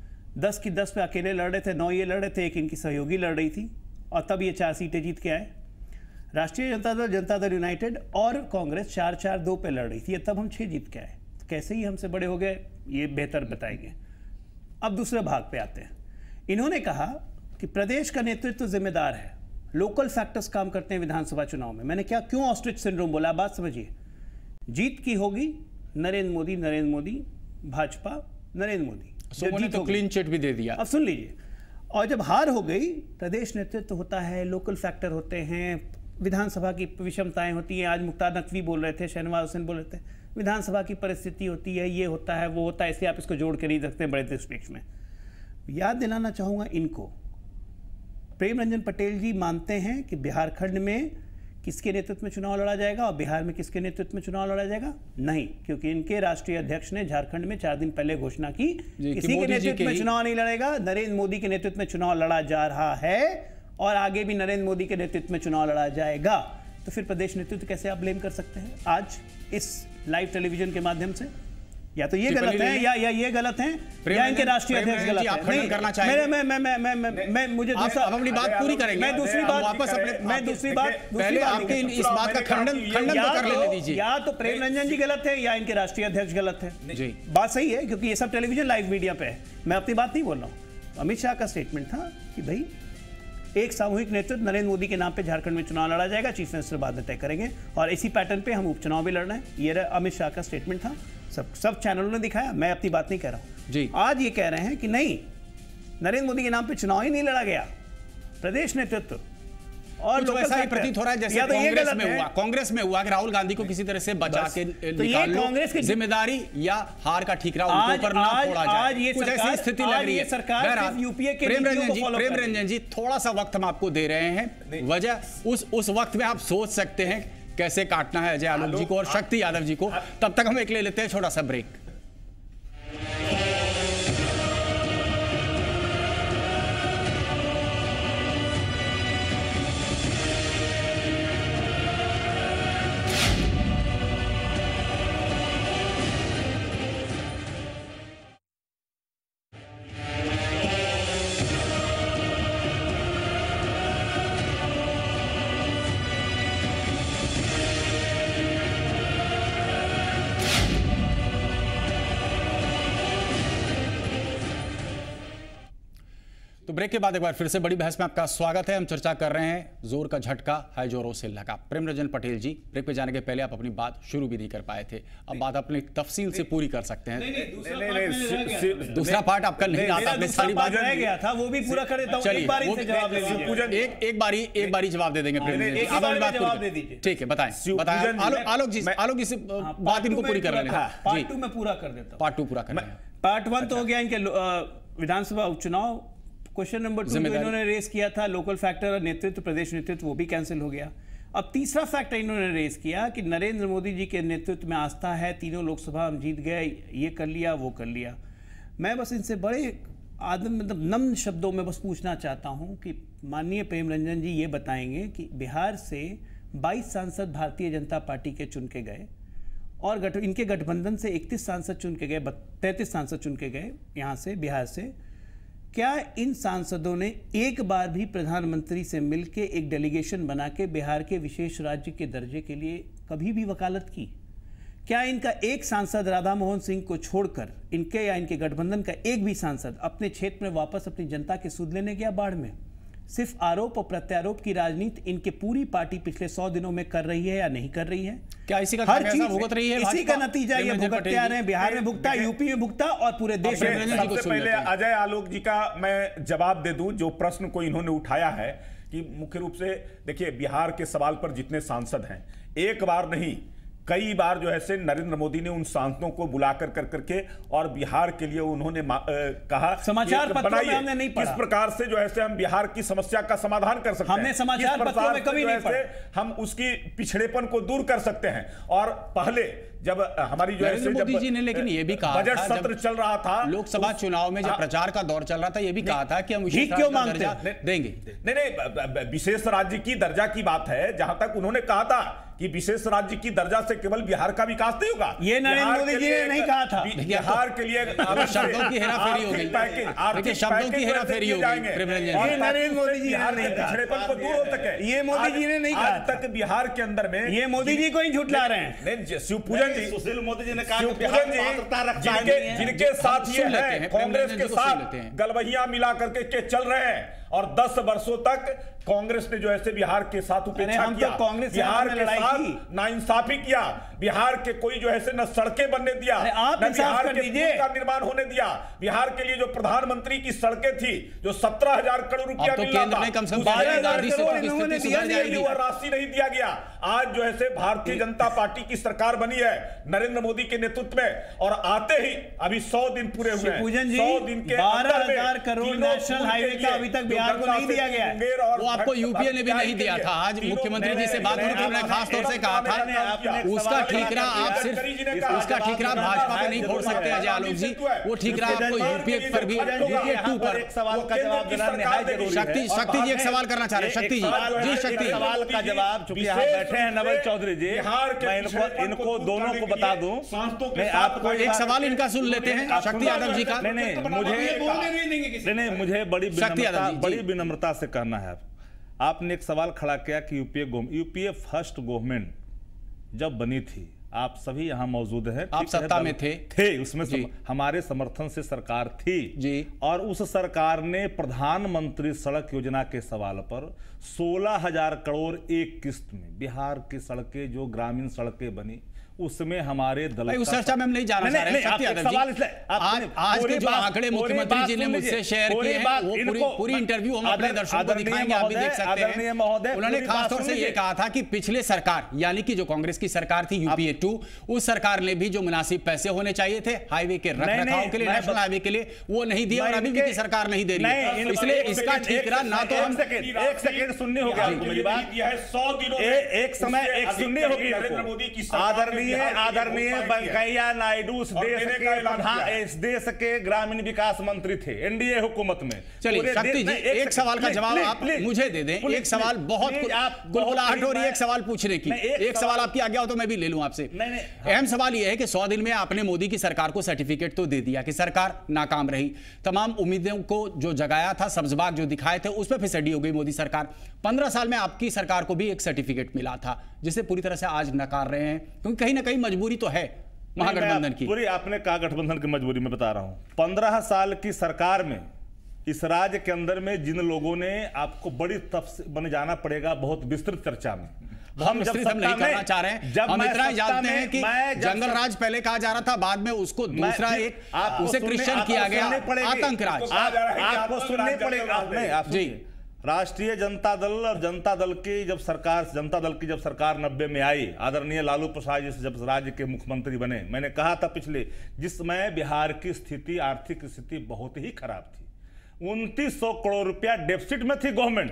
N: दस की दस पे अकेले लड़ रहे थे, नौ ये लड़ रहे थे, एक इनकी सहयोगी लड़ रही थी और तब ये चार सीटें जीत के आए। राष्ट्रीय जनता दल, जनता दल यूनाइटेड और कांग्रेस चार चार दो पे लड़ रही थी, तब हम छः जीत के आए। तो कैसे ही हमसे बड़े हो गए ये बेहतर बताएंगे। अब दूसरे भाग पे आते हैं। इन्होंने कहा कि प्रदेश का नेतृत्व जिम्मेदार है, लोकल फैक्टर्स काम करते हैं विधानसभा चुनाव में। मैंने क्या क्यों ऑस्ट्रिच सिंड्रोम बोला, बात समझिए। जीत की होगी नरेंद्र मोदी, नरेंद्र मोदी, भाजपा, नरेंद्र मोदी,
A: उन्होंने तो क्लीन चिट भी दे दिया।
N: अब सुन लीजिए, और जब हार हो गई, प्रदेश नेतृत्व होता है, लोकल फैक्टर होते हैं, विधानसभा की विषमताएं होती हैं। आज मुख्तार नकवी बोल रहे थे, शहनवाज हुसैन बोल रहे थे, विधानसभा की परिस्थिति होती है, ये होता है, वो होता है, इसलिए आप इसको जोड़ के नहीं रखते बड़े डिस्ट्रिक्ट में। याद दिलाना चाहूँगा इनको, प्रेम रंजन पटेल जी मानते हैं कि बिहार खंड में किसके नेतृत्व में चुनाव लड़ा जाएगा और बिहार में किसके नेतृत्व में चुनाव लड़ा जाएगा? नहीं, क्योंकि इनके राष्ट्रीय अध्यक्ष ने झारखंड में चार दिन पहले घोषणा की किसी के नेतृत्व में चुनाव नहीं लड़ेगा, नरेंद्र मोदी के नेतृत्व में चुनाव लड़ा जा रहा है और आगे भी नरेंद्र मोदी के नेतृत्व में चुनाव लड़ा जाएगा। तो फिर प्रदेश नेतृत्व कैसे आप ब्लेम कर सकते हैं आज इस लाइव टेलीविजन के माध्यम से? या तो ये गलत है या या ये गलत है या इनके राष्ट्रीय अध्यक्ष गलत है। नहीं करना चाहिए। मैं मैं मैं मैं मैं मैं मुझे दूसरा
A: अपनी बात पूरी करेंगे।
N: मैं दूसरी बात
A: वापस अपने
N: मैं दूसरी बात
A: पहले आपके इस बात का खंडन खंडन तो कर लेने दीजिए।
N: या तो प्रेम रंजन जी गलत है या इनके राष्ट्रीय अध्यक्ष गलत है। जी बात सही है, क्योंकि ये सब टेलीविजन लाइव मीडिया पे है, मैं अपनी बात नहीं बोल रहा हूँ। अमित शाह का स्टेटमेंट था कि भाई एक सामूहिक नेतृत्व नरेंद्र मोदी के नाम पे झारखंड में चुनाव लड़ा जाएगा, चीफ मिनिस्टर बाद में तय करेंगे और इसी पैटर्न पे हम उपचुनाव भी लड़ रहे हैं। ये अमित शाह का स्टेटमेंट था, सब सब चैनलों ने दिखाया, मैं अपनी बात नहीं कह रहा हूं जी। आज ये कह रहे हैं कि नहीं, नरेंद्र मोदी के नाम पे चुनाव ही नहीं लड़ा गया, प्रदेश नेतृत्व और
A: तो ऐसा ही प्रतीत हो रहा है जैसे कांग्रेस में हुआ कांग्रेस में हुआ कि राहुल गांधी को किसी तरह से बचा के निकाल लो, कांग्रेस की जिम्मेदारी या हार का ठीकरा उनके ऊपर ना फोड़ा जाए, कुछ ऐसी स्थिति लग रही है सरकार यूपीए के। प्रेम रंजन जी प्रेम रंजन जी थोड़ा सा वक्त हम आपको दे रहे हैं, वजह उस उस वक्त में आप सोच सकते हैं कैसे काटना है अजय आलोक जी को और शक्ति यादव जी को। तब तक हम एक ले लेते हैं छोटा सा ब्रेक। तो ब्रेक के बाद एक बार फिर से बड़ी बहस में आपका स्वागत है। हम चर्चा कर रहे हैं जोर का झटका है जोरों से लगा। प्रेम रंजन पटेल जी, ब्रेक पे जाने के पहले आप अपनी बात शुरू भी नहीं कर पाए थे, अब बात अपनी तफसील से पूरी कर सकते हैं। दूसरा पार्ट आपका नहीं आता, आपने सारी बात रह गया था वो भी पूरा कर देता हूं। एक बारी से जवाब दे दीजिए, एक एक बारी एक बारी जवाब दे देंगे प्रेम रंजन जी, आप अपनी बात पूरी दे दीजिए। ठीक है, बताएं बताएं आलोक आलोक जी आलोक जी से बात इनको पूरी कर लेने हैं।
N: पार्ट टू में पूरा कर देता हूं।
A: पार्ट टू पूरा करना है।
N: पार्ट वन तो हो गया इनके विधानसभा उपचुनाव। क्वेश्चन नंबर टू जो इन्होंने रेस किया था लोकल फैक्टर और नेतृत्व, प्रदेश नेतृत्व, वो भी कैंसिल हो गया। अब तीसरा फैक्ट इन्होंने रेज किया कि नरेंद्र मोदी जी के नेतृत्व में आस्था है, तीनों लोकसभा हम जीत गए, ये कर लिया वो कर लिया। मैं बस इनसे बड़े आदम मतलब नम्र शब्दों में बस पूछना चाहता हूं कि माननीय प्रेम रंजन जी ये बताएंगे कि बिहार से बाईस सांसद भारतीय जनता पार्टी के चुन के गए और गठ इनके गठबंधन से इकतीस सांसद चुन के गए, तैंतीस सांसद चुन के गए यहाँ से बिहार से। क्या इन सांसदों ने एक बार भी प्रधानमंत्री से मिलके एक डेलीगेशन बना के बिहार के विशेष राज्य के दर्जे के लिए कभी भी वकालत की? क्या इनका एक सांसद राधा मोहन सिंह को छोड़कर इनके या इनके गठबंधन का एक भी सांसद अपने क्षेत्र में वापस अपनी जनता की सुध लेने गया बाढ़ में? सिर्फ आरोप और प्रत्यारोप की राजनीति इनके पूरी पार्टी पिछले सौ दिनों में कर रही है या नहीं कर रही है?
A: क्या इसी का
N: हर चीज भुगत रही है? इसी का नतीजा ये भुगतते आ रहे हैं। बिहार में भुगता, यूपी में भुगता और पूरे देश में।
O: सबसे पहले अजय आलोक जी का मैं जवाब दे दूं जो प्रश्न को इन्होंने उठाया है कि मुख्य रूप से देखिए बिहार के सवाल पर जितने सांसद हैं, एक बार नहीं कई बार जो है से नरेंद्र मोदी ने उन सांसदों को बुलाकर कर करके और बिहार के लिए उन्होंने कहा
N: समाचार पत्रों में हमने नहीं पढ़ा
O: किस प्रकार से जो है से हम बिहार की समस्या का समाधान कर सकते हैं।
N: हमने समाचार पत्रों में कभी नहीं पढ़ा।
O: हम उसकी पिछड़ेपन को दूर कर सकते हैं। और पहले जब हमारी जो है
A: मोदी जी ने लेकिन ये भी कहा
O: बजट सत्र चल रहा था,
A: लोकसभा चुनाव में जब प्रचार का दौर चल रहा था, ये भी कहा था कि हम
N: क्यों मांगते
O: देंगे। नहीं नहीं विशेष राज्य की दर्जा की बात है, जहां तक उन्होंने कहा था कि विशेष राज्य की दर्जा से केवल बिहार का विकास नहीं होगा।
N: ये नरेंद्र मोदी जी ने नहीं कहा था।
O: बिहार के लिए
A: शब्दों की हेराफेरी हो गई, देखिए शब्दों की हेराफेरी हो गई।
N: ये नरेंद्र मोदी जी ने नहीं कहा,
O: पिछड़ेपन को दूर हो सके
N: ये मोदी जी ने नहीं कहा।
O: आज तक बिहार के अंदर में
N: ये मोदी जी को ही झुठला रहे हैं।
O: शिवपूजन जी,
J: सुशील मोदी जी ने कहा
O: शिवपूजन जी जिनके साथ ये है कांग्रेस के साथ गलबहिया मिला करके के चल रहे हैं और दस वर्षों तक कांग्रेस ने जो है बिहार के साथ उपेक्षा किया,
N: कांग्रेस
O: बिहार के साथ नाइंसाफी किया, बिहार के कोई जो है न सड़कें बनने दिया, न बिहार के पुल का निर्माण होने दिया। बिहार के लिए जो प्रधानमंत्री की सड़कें थी जो सत्रह हजार करोड़ रुपया
A: तो केंद्र में कम से कम
O: वह राशि नहीं दिया गया। आज जो है भारतीय जनता पार्टी की सरकार बनी है नरेंद्र मोदी के नेतृत्व में और आते ही अभी सौ दिन पूरे हुए हैं। सौ दिन के
N: बारह हजार करोड़ नेशनल हाईवे का अभी तक बिहार को नहीं दिया गया है।
A: वो आपको यूपीए ने भी नहीं दिया था। आज मुख्यमंत्री जी से बात हुई थी, उन्होंने खास तौर से कहा था उसका ठीकरा आप सिर्फ उसका ठीकरा भाजपा पे नहीं फोड़ सकते अजय आलोक जी, वो ठीकरा आपको यूपीए पर भी यूपीए टू पर
P: सवाल का जवाब देना निहायत जरूरी है।
A: शक्ति शक्ति जी एक सवाल करना चाह रहे हैं। शक्ति जी जी शक्ति
P: सवाल का जवाब चूंकि यहाँ बैठे हैं नवल चौधरी जी, मैं इनको इनको दोनों को बता दूं, मैं आपको
A: एक सवाल इनका सुन लेते हैं शक्ति यादव जी का।
P: नहीं नहीं मुझे नहीं नहीं मुझे बड़ी विनम्रता बड़ी विनम्रता से कहना है। आपने एक सवाल खड़ा किया कि यूपीए यूपीए फर्स्ट गवर्नमेंट जब बनी थी, आप सभी यहाँ मौजूद हैं,
A: आप सत्ता में थे
P: थे उसमें सम, हमारे समर्थन से सरकार थी
A: जी।
P: और उस सरकार ने प्रधानमंत्री सड़क योजना के सवाल पर सोलह हजार करोड़ एक किस्त में बिहार की सड़कें जो ग्रामीण सड़कें बनी उसमें हमारे दल
A: उस चर्चा में हम नहीं जाना चाह रहे हैं। आज आज के जो आंकड़े मुख्यमंत्री जी ने मुझसे शेयर किए हैं वो पूरी पूरी इंटरव्यू हम अपने दर्शकों को दिखाएंगे, आप भी देख सकते हैं। उन्होंने खासतौर से ये कहा था कि पिछले सरकार यानी कि जो कांग्रेस की सरकार थी यूपीए टू, उस सरकार ने भी जो मुनासिब पैसे होने चाहिए थे हाईवे के रखरखाव के लिए, नेशनल हाईवे के लिए, वो नहीं दिए और अभी भी सरकार नहीं दे रही है। इसलिए इसका ठीकरा ना तो हम
P: एक सेकंड सुननी होगी आपको मेरी बात, सौ दिनों एक समय एक सुननी होगी नरेंद्र मोदी की आदरणीय आदरणीय वेंकैया नायडू इस देश के इस देश के ग्रामीण विकास मंत्री थे एनडीए हुकूमत में।
A: चलिए शक्ति जी एक सवाल का जवाब आप मुझे दे दें। एक सवाल बहुत गुलगुलाहट हो रही है एक सवाल पूछने की, एक सवाल आपकी आज्ञा हो तो मैं भी ले लूं आपसे। अहम सवाल यह है कि सौ दिन में आपने मोदी की सरकार को सर्टिफिकेट तो दे दिया कि सरकार नाकाम रही, तमाम उम्मीदों को जो जगाया था, सब्जबाग जो दिखाए थे उस पर फिसडी हो गई मोदी सरकार। पंद्रह साल में आपकी सरकार को भी एक सर्टिफिकेट मिला था जिसे पूरी तरह से आज नकार रहे हैं, क्योंकि कहीं ना कहीं मजबूरी तो है महागठबंधन की।
P: पूरी आपने कहा गठबंधन की मजबूरी में बता रहा हूं, पंद्रह साल की सरकार में इस राज्य के अंदर में जिन लोगों ने आपको बड़ी तफसील बन जाना पड़ेगा बहुत विस्तृत चर्चा में,
A: हम जब सब नहीं करना चाह रहे हैं, हम इतना जानते हैं कि जंगल राज पहले कहा जा रहा था, बाद में उसको दूसरा एक उसे क्रिश्चियन किया गया आतंक राज।
P: आपको सुनने पड़ेगा जी। राष्ट्रीय जनता दल और जनता दल की जब सरकार जनता दल की जब सरकार नब्बे में आई, आदरणीय लालू प्रसाद जी जब राज्य के मुख्यमंत्री बने, मैंने कहा था पिछले जिस समय बिहार की स्थिति आर्थिक स्थिति बहुत ही खराब थी, उनतीस सौ करोड़ रुपया डेफिसिट में थी गवर्नमेंट,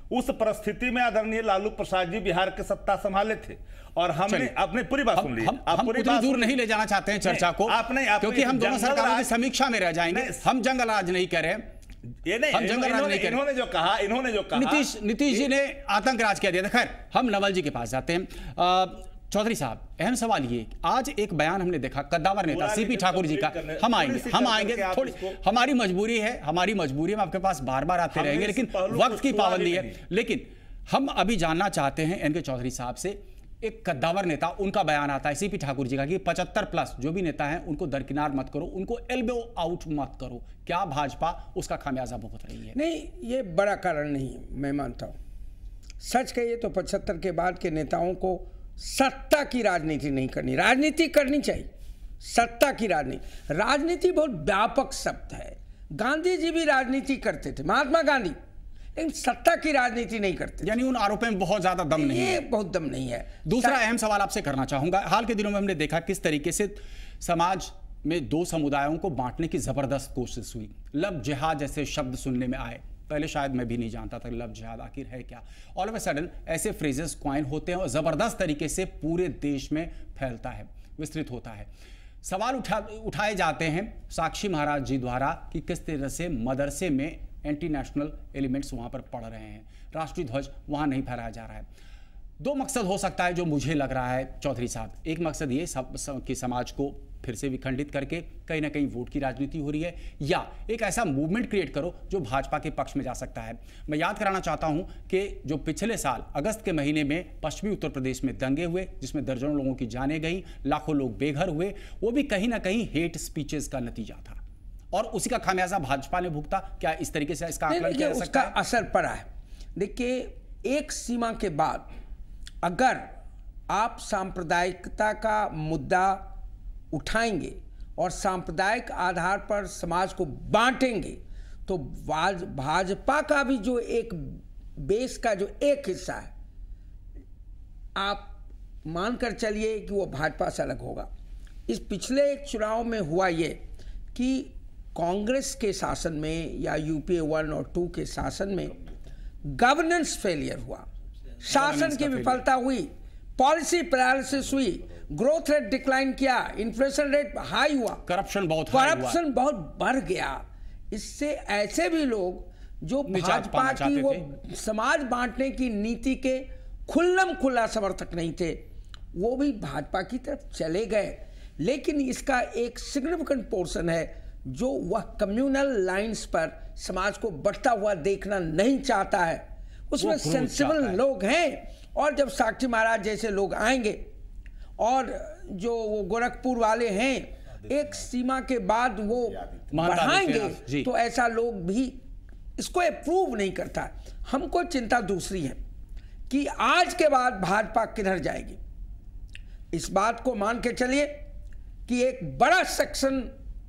P: उस परिस्थिति में आदरणीय लालू प्रसाद जी बिहार के सत्ता संभाले थे और हमने अपने पूरी बात सुन ली।
A: हम, हम, हम उतनी दूर नहीं ले जाना चाहते हैं चर्चा को,
P: आपने
A: क्योंकि हम दोनों सरकारों की समीक्षा में रह जाएंगे। हम जंगल राज नहीं कर रहे,
P: ये नहीं,
A: हम जंगल राज नहीं कर रहे।
P: इन्होंने जो कहा इन्होंने जो कहा
A: नीतीश नीतीश जी ने आतंक राज कह दिया था। खैर, हम नवल जी के पास जाते हैं। चौधरी साहब, अहम सवाल ये, आज एक बयान हमने देखा कद्दावर नेता सीपी ठाकुर जी का, हम आएंगे हम आएंगे थोड़ी, हमारी मजबूरी है हमारी मजबूरी है हम आपके पास बार बार आते रहेंगे, लेकिन वक्त की पाबंदी है। लेकिन हम अभी जानना चाहते हैं एन के चौधरी साहब से, एक कद्दावर नेता, उनका बयान आता है सीपी ठाकुर जी का कि पचहत्तर प्लस जो भी नेता हैं उनको दरकिनार मत करो, उनको एल्बो आउट मत करो। क्या भाजपा उसका खामियाजा भुगत रही है?
M: नहीं, ये बड़ा कारण नहीं है, मैं मानता हूं। सच कहिए तो पचहत्तर के बाद के नेताओं को सत्ता की राजनीति नहीं करनी, राजनीति करनी चाहिए, सत्ता की राजनीति। राजनीति बहुत व्यापक शब्द है। गांधी जी भी राजनीति करते थे, महात्मा गांधी, लेकिन सत्ता की राजनीति नहीं करते।
A: यानी उन आरोपों में बहुत ज्यादा दम नहीं है।
M: बहुत दम नहीं है।
A: दूसरा अहम सवाल आपसे करना चाहूंगा, हाल के दिनों में हमने देखा किस तरीके से समाज में दो समुदायों को बांटने की जबरदस्त कोशिश हुई। लव जिहाद जैसे शब्द सुनने में आए, पहले शायद मैं भी नहीं जानता था लव जिहाद आखिर है क्या। ऑल ऑफ अ सडन ऐसे फ्रेजेस क्वाइन होते हैं और जबरदस्त तरीके से पूरे देश में फैलता है, विस्तृत होता है। सवाल उठा उठाए जाते हैं साक्षी महाराज जी द्वारा कि किस तरह से मदरसे में एंटी नेशनल एलिमेंट्स वहां पर पड़ रहे हैं, राष्ट्रीय ध्वज वहां नहीं फहराया जा रहा है। दो मकसद हो सकता है जो मुझे लग रहा है चौधरी साहब, एक मकसद ये सब, सब कि समाज को फिर से विखंडित करके कहीं ना कहीं वोट की राजनीति हो रही है, या एक ऐसा मूवमेंट क्रिएट करो जो भाजपा के पक्ष में जा सकता है। मैं याद कराना चाहता हूं कि जो पिछले साल अगस्त के महीने में पश्चिमी उत्तर प्रदेश में दंगे हुए जिसमें दर्जनों लोगों की जानें गई, लाखों लोग बेघर हुए, वो भी कहीं ना कहीं हेट स्पीचेस का नतीजा था और उसी का खामियाजा भाजपा ने भुगता। क्या इस तरीके से इसका आकलन किया जा सकता है?
M: उसका असर पड़ा है। देखिए, एक सीमा के बाद अगर आप सांप्रदायिकता का मुद्दा उठाएंगे और सांप्रदायिक आधार पर समाज को बांटेंगे तो भाजपा का भी जो एक बेस का जो एक हिस्सा है, आप मानकर चलिए कि वो भाजपा से अलग होगा। इस पिछले चुनाव में हुआ ये कि कांग्रेस के शासन में या यूपीए वन और टू के शासन में गवर्नेंस फेलियर हुआ, शासन की विफलता हुई, पॉलिसी पैरालिसिस हुई, ग्रोथ रेट डिक्लाइन किया, इन्फ्लेशन रेट हाई हुआ,
A: करप्शन बहुत
M: करप्शन बहुत बढ़ गया। इससे ऐसे भी लोग जो भाजपा की वो समाज बांटने की नीति के खुल्लम खुल्ला समर्थक नहीं थे, वो भी भाजपा की तरफ चले गए। लेकिन इसका एक सिग्निफिकेंट पोर्शन है जो वह कम्युनल लाइंस पर समाज को बढ़ता हुआ देखना नहीं चाहता है, उसमें सेंसिबल लोग हैं। और जब साक्षी महाराज जैसे लोग आएंगे और जो वो गोरखपुर वाले हैं, एक सीमा के बाद वो बढ़ाएंगे तो ऐसा लोग भी इसको अप्रूव नहीं करता। हमको चिंता दूसरी है कि आज के बाद भाजपा किधर जाएगी। इस बात को मान के चलिए कि एक बड़ा सेक्शन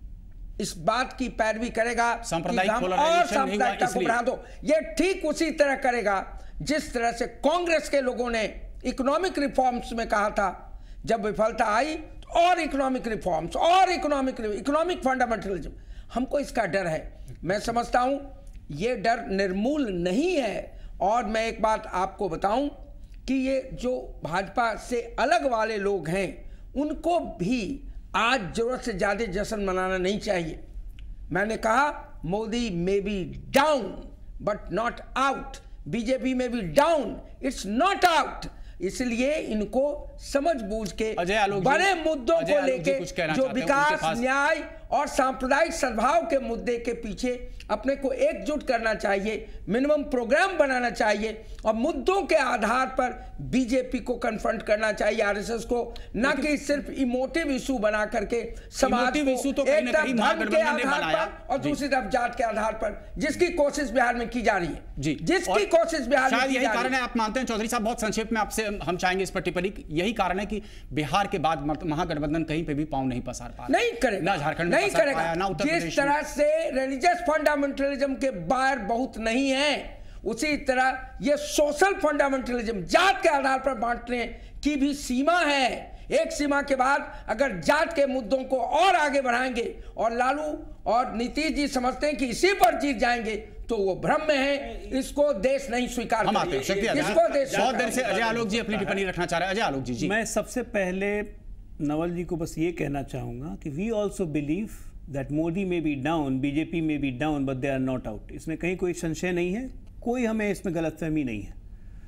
M: इस बात की पैरवी करेगा कि हम और सांप्रदायिकता को बढ़ा दो। ये ठीक उसी तरह करेगा जिस तरह से कांग्रेस के लोगों ने इकोनॉमिक रिफॉर्म्स में कहा था, जब विफलता आई तो और इकोनॉमिक रिफॉर्म्स और इकोनॉमिक इकोनॉमिक फंडामेंटलिज्म। हमको इसका डर है। मैं समझता हूं ये डर निर्मूल नहीं है। और मैं एक बात आपको बताऊं कि ये जो भाजपा से अलग वाले लोग हैं उनको भी आज जरूरत से ज्यादा जश्न मनाना नहीं चाहिए। मैंने कहा Modi may be down but not out, BJP may be down, it's not out. इसलिए इनको समझ बूझ के बड़े मुद्दों को लेके जो विकास, न्याय और सांप्रदायिक सद्भाव के मुद्दे के पीछे अपने को एकजुट करना चाहिए, मिनिमम प्रोग्राम बनाना चाहिए और मुद्दों के आधार पर बीजेपी को कन्फ्रंट करना चाहिए, आरएसएस को, ना कि सिर्फ इमोटिव इशू बना करके समाज को
A: तो
M: एक तरफ धर्म के आधार पर और दूसरी तरफ जात के आधार पर, जिसकी कोशिश बिहार में की जा रही है
A: जी,
M: जिसकी कोशिश बिहार में की जा रही है।
A: कारण है, आप मानते हैं चौधरी साहब, बहुत संक्षेप में आपसे हम चाहेंगे इस पर टिप्पणी। यही कारण है कि बिहार के बाद महागठबंधन कहीं पे भी पांव नहीं पसार पा रहा,
M: नहीं करेगा,
A: ना झारखंड
M: नहीं करेगा। जिस तरह से रिलीजियस फंडामेंटलिज्म के बाहर बहुत नहीं है, उसी तरह ये सोशल फंडामेंटलिज्म, जात के आधार पर बांटने की भी सीमा है। एक सीमा के बाद अगर जात के मुद्दों को और आगे बढ़ाएंगे और लालू और नीतीश जी समझते हैं कि इसी पर जीत जाएंगे तो वो भ्रम में है, इसको देश नहीं स्वीकार
A: हम आते हैं शक्ति
M: इसको देश
A: बहुत देर से अजय आलोक जी अपनी टिप्पणी रखना चाह रहे हैं। अजय आलोक जी जी
N: मैं सबसे पहले नवल जी को बस ये कहना चाहूंगा कि we also believe that Modi may be down, BJP may be down, but they are not out. इसमें कहीं कोई संशय नहीं है, कोई हमें इसमें गलतफहमी नहीं है।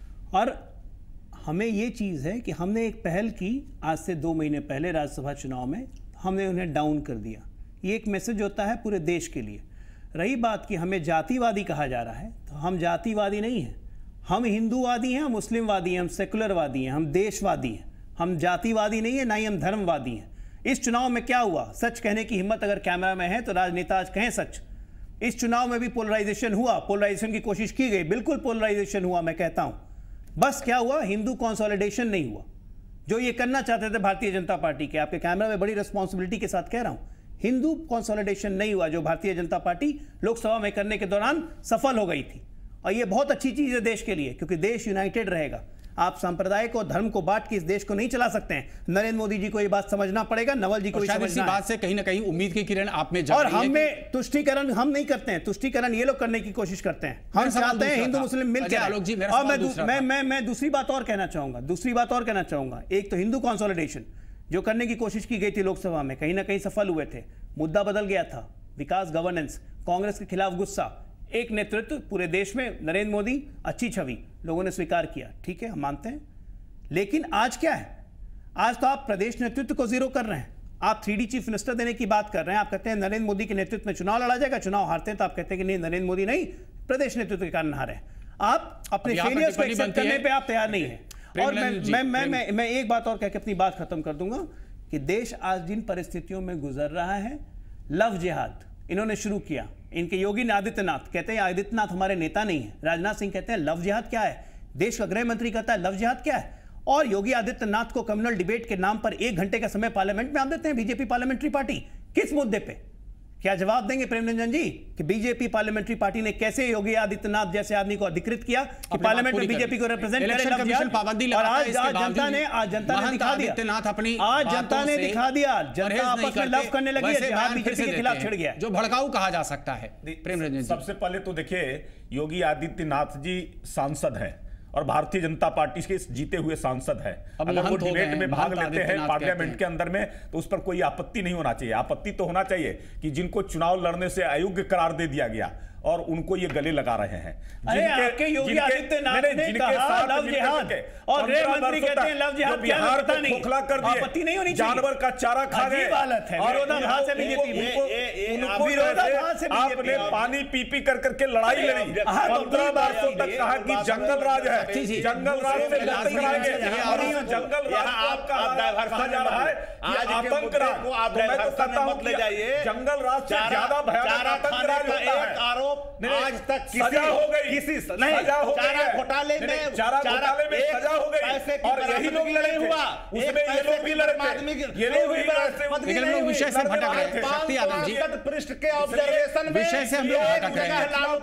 N: और हमें ये चीज़ है कि हमने एक पहल की आज से दो महीने पहले राज्यसभा चुनाव में, हमने उन्हें डाउन कर दिया। ये एक मैसेज होता है पूरे देश के लिए। रही बात कि हमें जातिवादी कहा जा रहा है, तो हम जातिवादी नहीं हैं, हम हिंदूवादी हैं, हम मुस्लिमवादी हैं, हम सेकुलरवादी हैं, हम देशवादी हैं, हम जातिवादी नहीं है, ना ही हम धर्मवादी हैं। इस चुनाव में क्या हुआ, सच कहने की हिम्मत अगर कैमरा में है तो राजनेता आज कहें सच। इस चुनाव में भी पोलराइजेशन हुआ, पोलराइजेशन की कोशिश की गई, बिल्कुल पोलराइजेशन हुआ, मैं कहता हूं। बस क्या हुआ, हिंदू कंसोलिडेशन नहीं हुआ, जो ये करना चाहते थे भारतीय जनता पार्टी के। आपके कैमरा में बड़ी रिस्पॉन्सिबिलिटी के साथ कह रहा हूं, हिंदू कंसोलिडेशन नहीं हुआ, जो भारतीय जनता पार्टी लोकसभा में करने के दौरान सफल हो गई थी। और ये बहुत अच्छी चीज है देश के लिए, क्योंकि देश यूनाइटेड रहेगा। आप सांप्रदायिक और धर्म को बांट के इस देश को नहीं चला सकते हैं। नरेंद्र मोदी जी को ये बात समझना पड़ेगा, नवल जी को भी समझना है।
A: बात से कहीं ना कहीं उम्मीद की किरण आप में
N: और हम में तुष्टीकरण हम नहीं करते हैं, तुष्टीकरण ये लोग करने की कोशिश करते हैं। हम चाहते हैं हिंदू मुस्लिम मिलकर। और मैं मैं मैं मैं दूसरी बात और कहना चाहूंगा दूसरी बात और कहना चाहूंगा एक तो हिंदू कंसोलिडेशन जो करने की कोशिश की गई थी लोकसभा में, कहीं ना कहीं सफल हुए थे। मुद्दा बदल गया था, विकास, गवर्नेंस, कांग्रेस के खिलाफ गुस्सा, एक नेतृत्व पूरे देश में, नरेंद्र मोदी, अच्छी छवि, लोगों ने स्वीकार किया, ठीक है, हम मानते हैं। लेकिन आज क्या है, आज तो आप प्रदेश नेतृत्व को जीरो कर रहे हैं। आप थ्री डी चीफ मिनिस्टर देने की बात कर रहे हैं। आप कहते हैं नरेंद्र मोदी के नेतृत्व में चुनाव लड़ा जाएगा, चुनाव हारते हैं तो आप कहते हैं कि नहीं, नरेंद्र मोदी नहीं, प्रदेश नेतृत्व के कारण हारे। आप अपने फेलियर्स को एक्सेप्ट करने पे आप तैयार नहीं है। और मैं मैं मैं मैं मैं एक बात और कह के अपनी बात खत्म कर दूंगा कि देश आज जिन परिस्थितियों में गुजर रहा है, लव जिहाद इन्होंने शुरू किया। इनके योगी आदित्यनाथ कहते हैं आदित्यनाथ हमारे नेता नहीं है, राजनाथ सिंह कहते हैं लव जिहाद क्या है, देश का गृह मंत्री कहता है लव जिहाद क्या है। और योगी आदित्यनाथ को कम्युनल डिबेट के नाम पर एक घंटे का समय पार्लियामेंट में आप देते हैं, बीजेपी पार्लियामेंट्री पार्टी, किस मुद्दे पे? क्या जवाब देंगे प्रेम रंजन जी कि बीजेपी पार्लियामेंट्री पार्टी ने कैसे योगी आदित्यनाथ जैसे आदमी को अधिकृत किया कि पार्लियामेंट में बीजेपी को रिप्रेजेंट करे? और आज आज जनता ने आज जनता ने दिखा दिया अपनी आज जनता ने दिखा दिया जनता आपस में लव करने लगी है, जहां बीजेपी के खिलाफ छिड़ गया,
A: जो भड़काऊ कहा जा सकता है। प्रेम रंजन जी,
O: सबसे पहले तो देखिए, योगी आदित्यनाथ जी सांसद हैं और भारतीय जनता पार्टी के जीते हुए सांसद है। अगर वो डिबेट में भाग लेते हैं पार्लियामेंट के अंदर में, तो उस पर कोई आपत्ति नहीं होना चाहिए। आपत्ति तो होना चाहिए कि जिनको चुनाव लड़ने से अयोग्य करार दे दिया गया और उनको ये गले लगा रहे हैं।
N: जिनके योगी आदित्यनाथ ने कहा लव जिहाद और गृह मंत्री कहते हैं लव जिहाद, क्या पता नहीं,
O: खोखला कर दिए,
N: आपत्ति नहीं होनी चाहिए,
O: जानवर का चारा खा गए।
N: और विरोधाभास है बीजेपी में, विरोधाभास है
O: आपने पानी पी पी कर करके लड़ाई लड़ी, पंद्रह वर्षों तक कहा कि जंगल राज है, जंगल राज से मुक्त कराएंगे, और जंगल राज आपका कहा जा रहा है कि आतंक राज। तो मैं तो कहता हूं कि जंगल राज से ज्यादा भयानक आतंक राज होता है।
J: आज तक किसी
O: सजा हो गई,
J: किसी नहीं,
O: सजा हो
J: चारा
O: गई,
J: घोटाले में
O: चारा घोटाले में सजा हो गई, और यही लोग लड़े हुआ, उसमें ये लोग भी लड़े थे, ये लोग भी लड़े।
A: लेकिन लोग विषय से भटक रहे थे। शक्ति यादव जी,
J: पृष्ठ के ऑब्जर्वेशन में
A: विषय से हम लोग भटक रहे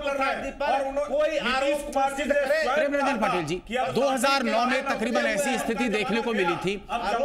A: हैं।
J: कोई आरोप
A: प्रेम रंजन पटेल जी, दो हज़ार नौ में तकरीबन ऐसी स्थिति देखने को मिली थी।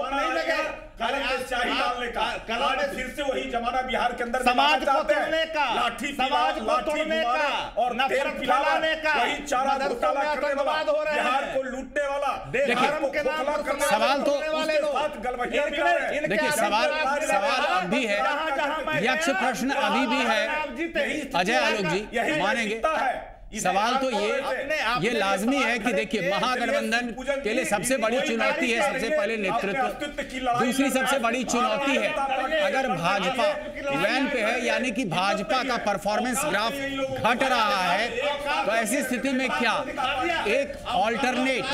O: फिर से वही जमाना बिहार के अंदर
J: समाज को तोड़ने का,
O: लाठी
J: समाज को तोड़ने का
O: और नफरत फैलाने का, वही चारा घोटाला करने वाला, बिहार को लूटने वाला,
A: धर्म के नाम पर सवाल तो देखिए, सवाल सवाल अभी है, यक्ष प्रश्न अभी भी है। अजय आलोक जी मानेंगे, सवाल तो ये ये लाजमी है कि देखिए, महागठबंधन के लिए सबसे बड़ी चुनौती है सबसे पहले नेतृत्व, दूसरी सबसे बड़ी चुनौती है अगर भाजपा वैन पे है, यानी कि भाजपा का परफॉर्मेंस ग्राफ घट रहा है, तो ऐसी स्थिति में क्या एक ऑल्टरनेट,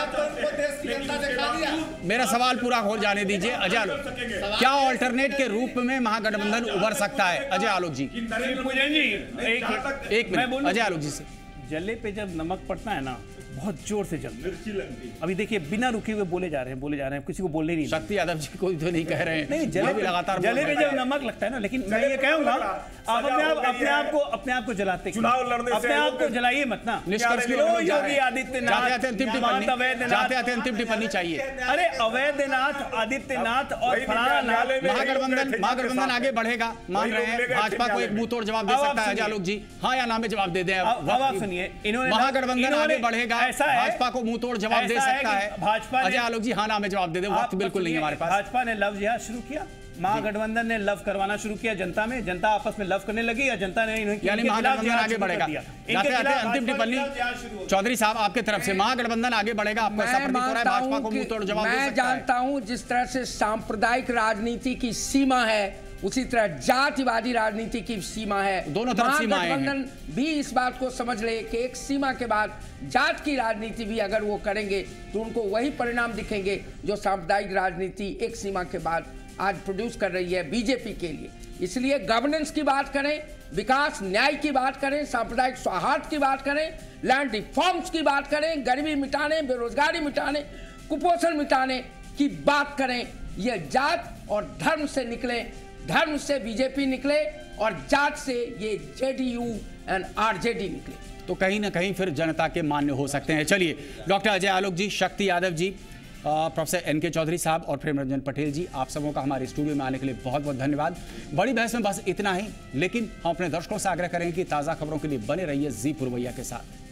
A: मेरा सवाल पूरा हो जाने दीजिए अजय आलोक, क्या ऑल्टरनेट के रूप में महागठबंधन उभर सकता है? अजय आलोक जी,
N: एक
A: मिनट अजय आलोक जी से।
N: जले पे जब नमक पड़ता है ना, बहुत जोर से जल मिर्ची लगती। अभी देखिए बिना रुके हुए बोले जा रहे हैं बोले जा रहे हैं, किसी को बोलने नहीं।
A: शक्ति यादव जी कोई तो नहीं कह रहे हैं,
N: नहीं जले भी लगातार जले में जब नमक लगता है ना। लेकिन मैं ये कहूंगा आप अपने आप अपने आप को अपने आप को जलाते
O: चुनाव लड़ने
N: अपने आप को जलाइए मत ना। योगी आदित्यनाथ
A: अंतिम टिप्पणी चाहिए।
N: अरे अवैधनाथ आदित्यनाथ और
A: महागठबंधन महागठबंधन आगे बढ़ेगा मान रहे हैं, भाजपा को एक मुंह तोड़ जवाब दे सकता है अजय आलोक जी? हाँ या ना में जवाब दे दें।
N: अब आप सुनिए, इन्होंने
A: महागठबंधन आगे बढ़ेगा, भाजपा को मुंह तोड़ जवाब दे सकता है
N: भाजपा।
A: अजय आलोक जी हाँ ना में जवाब दे दें, वक्त बिल्कुल नहीं है हमारे पास।
N: भाजपा ने लव जिहाद शुरू किया, महागठबंधन ने लव करवाना शुरू किया जनता में, जनता आपस में लव करने लगी या जनता ने इन्हें
A: यानी महागठबंधन आगे बढ़ेगा। जाते जाते अंतिम टिप्पणी चौधरी साहब आपके तरफ से, महागठबंधन आगे बढ़ेगा, आपको ऐसा प्रतीत हो रहा है भाजपा को मुंह तोड़ जवाब दे सकता है?
M: मैं जानता हूं जिस तरह से सांप्रदायिक राजनीति की सीमा है उसी तरह जातिवादी राजनीति की सीमा है।
A: दोनों तरफ सीमाएं हैं।
M: महागठबंधन भी इस बात को समझ ले कि एक सीमा के बाद जात की राजनीति भी अगर वो करेंगे तो उनको वही परिणाम दिखेंगे जो सांप्रदायिक राजनीति एक सीमा के बाद आज प्रोड्यूस कर रही है बीजेपी के लिए। इसलिए गवर्नेंस की बात करें, विकास न्याय की बात करें, सांप्रदायिक सौहार्द की बात करें, लैंड रिफॉर्म्स की बात करें, गरीबी मिटाने, बेरोजगारी मिटाने, कुपोषण मिटाने की बात करें, ये जात और धर्म से निकले, धर्म से बीजेपी निकले और जात से ये जेडीयू एंड आरजेडी निकले,
A: तो कहीं ना कहीं फिर जनता के मान्य हो सकते हैं। चलिए डॉक्टर अजय आलोक जी, शक्ति यादव जी, प्रोफेसर एन के चौधरी साहब और प्रेम रंजन पटेल जी, आप सबों का हमारे स्टूडियो में आने के लिए बहुत बहुत धन्यवाद। बड़ी बहस में बस इतना ही, लेकिन हम अपने दर्शकों से आग्रह करें कि ताज़ा खबरों के लिए बने रहिए जी पुरवैया के साथ।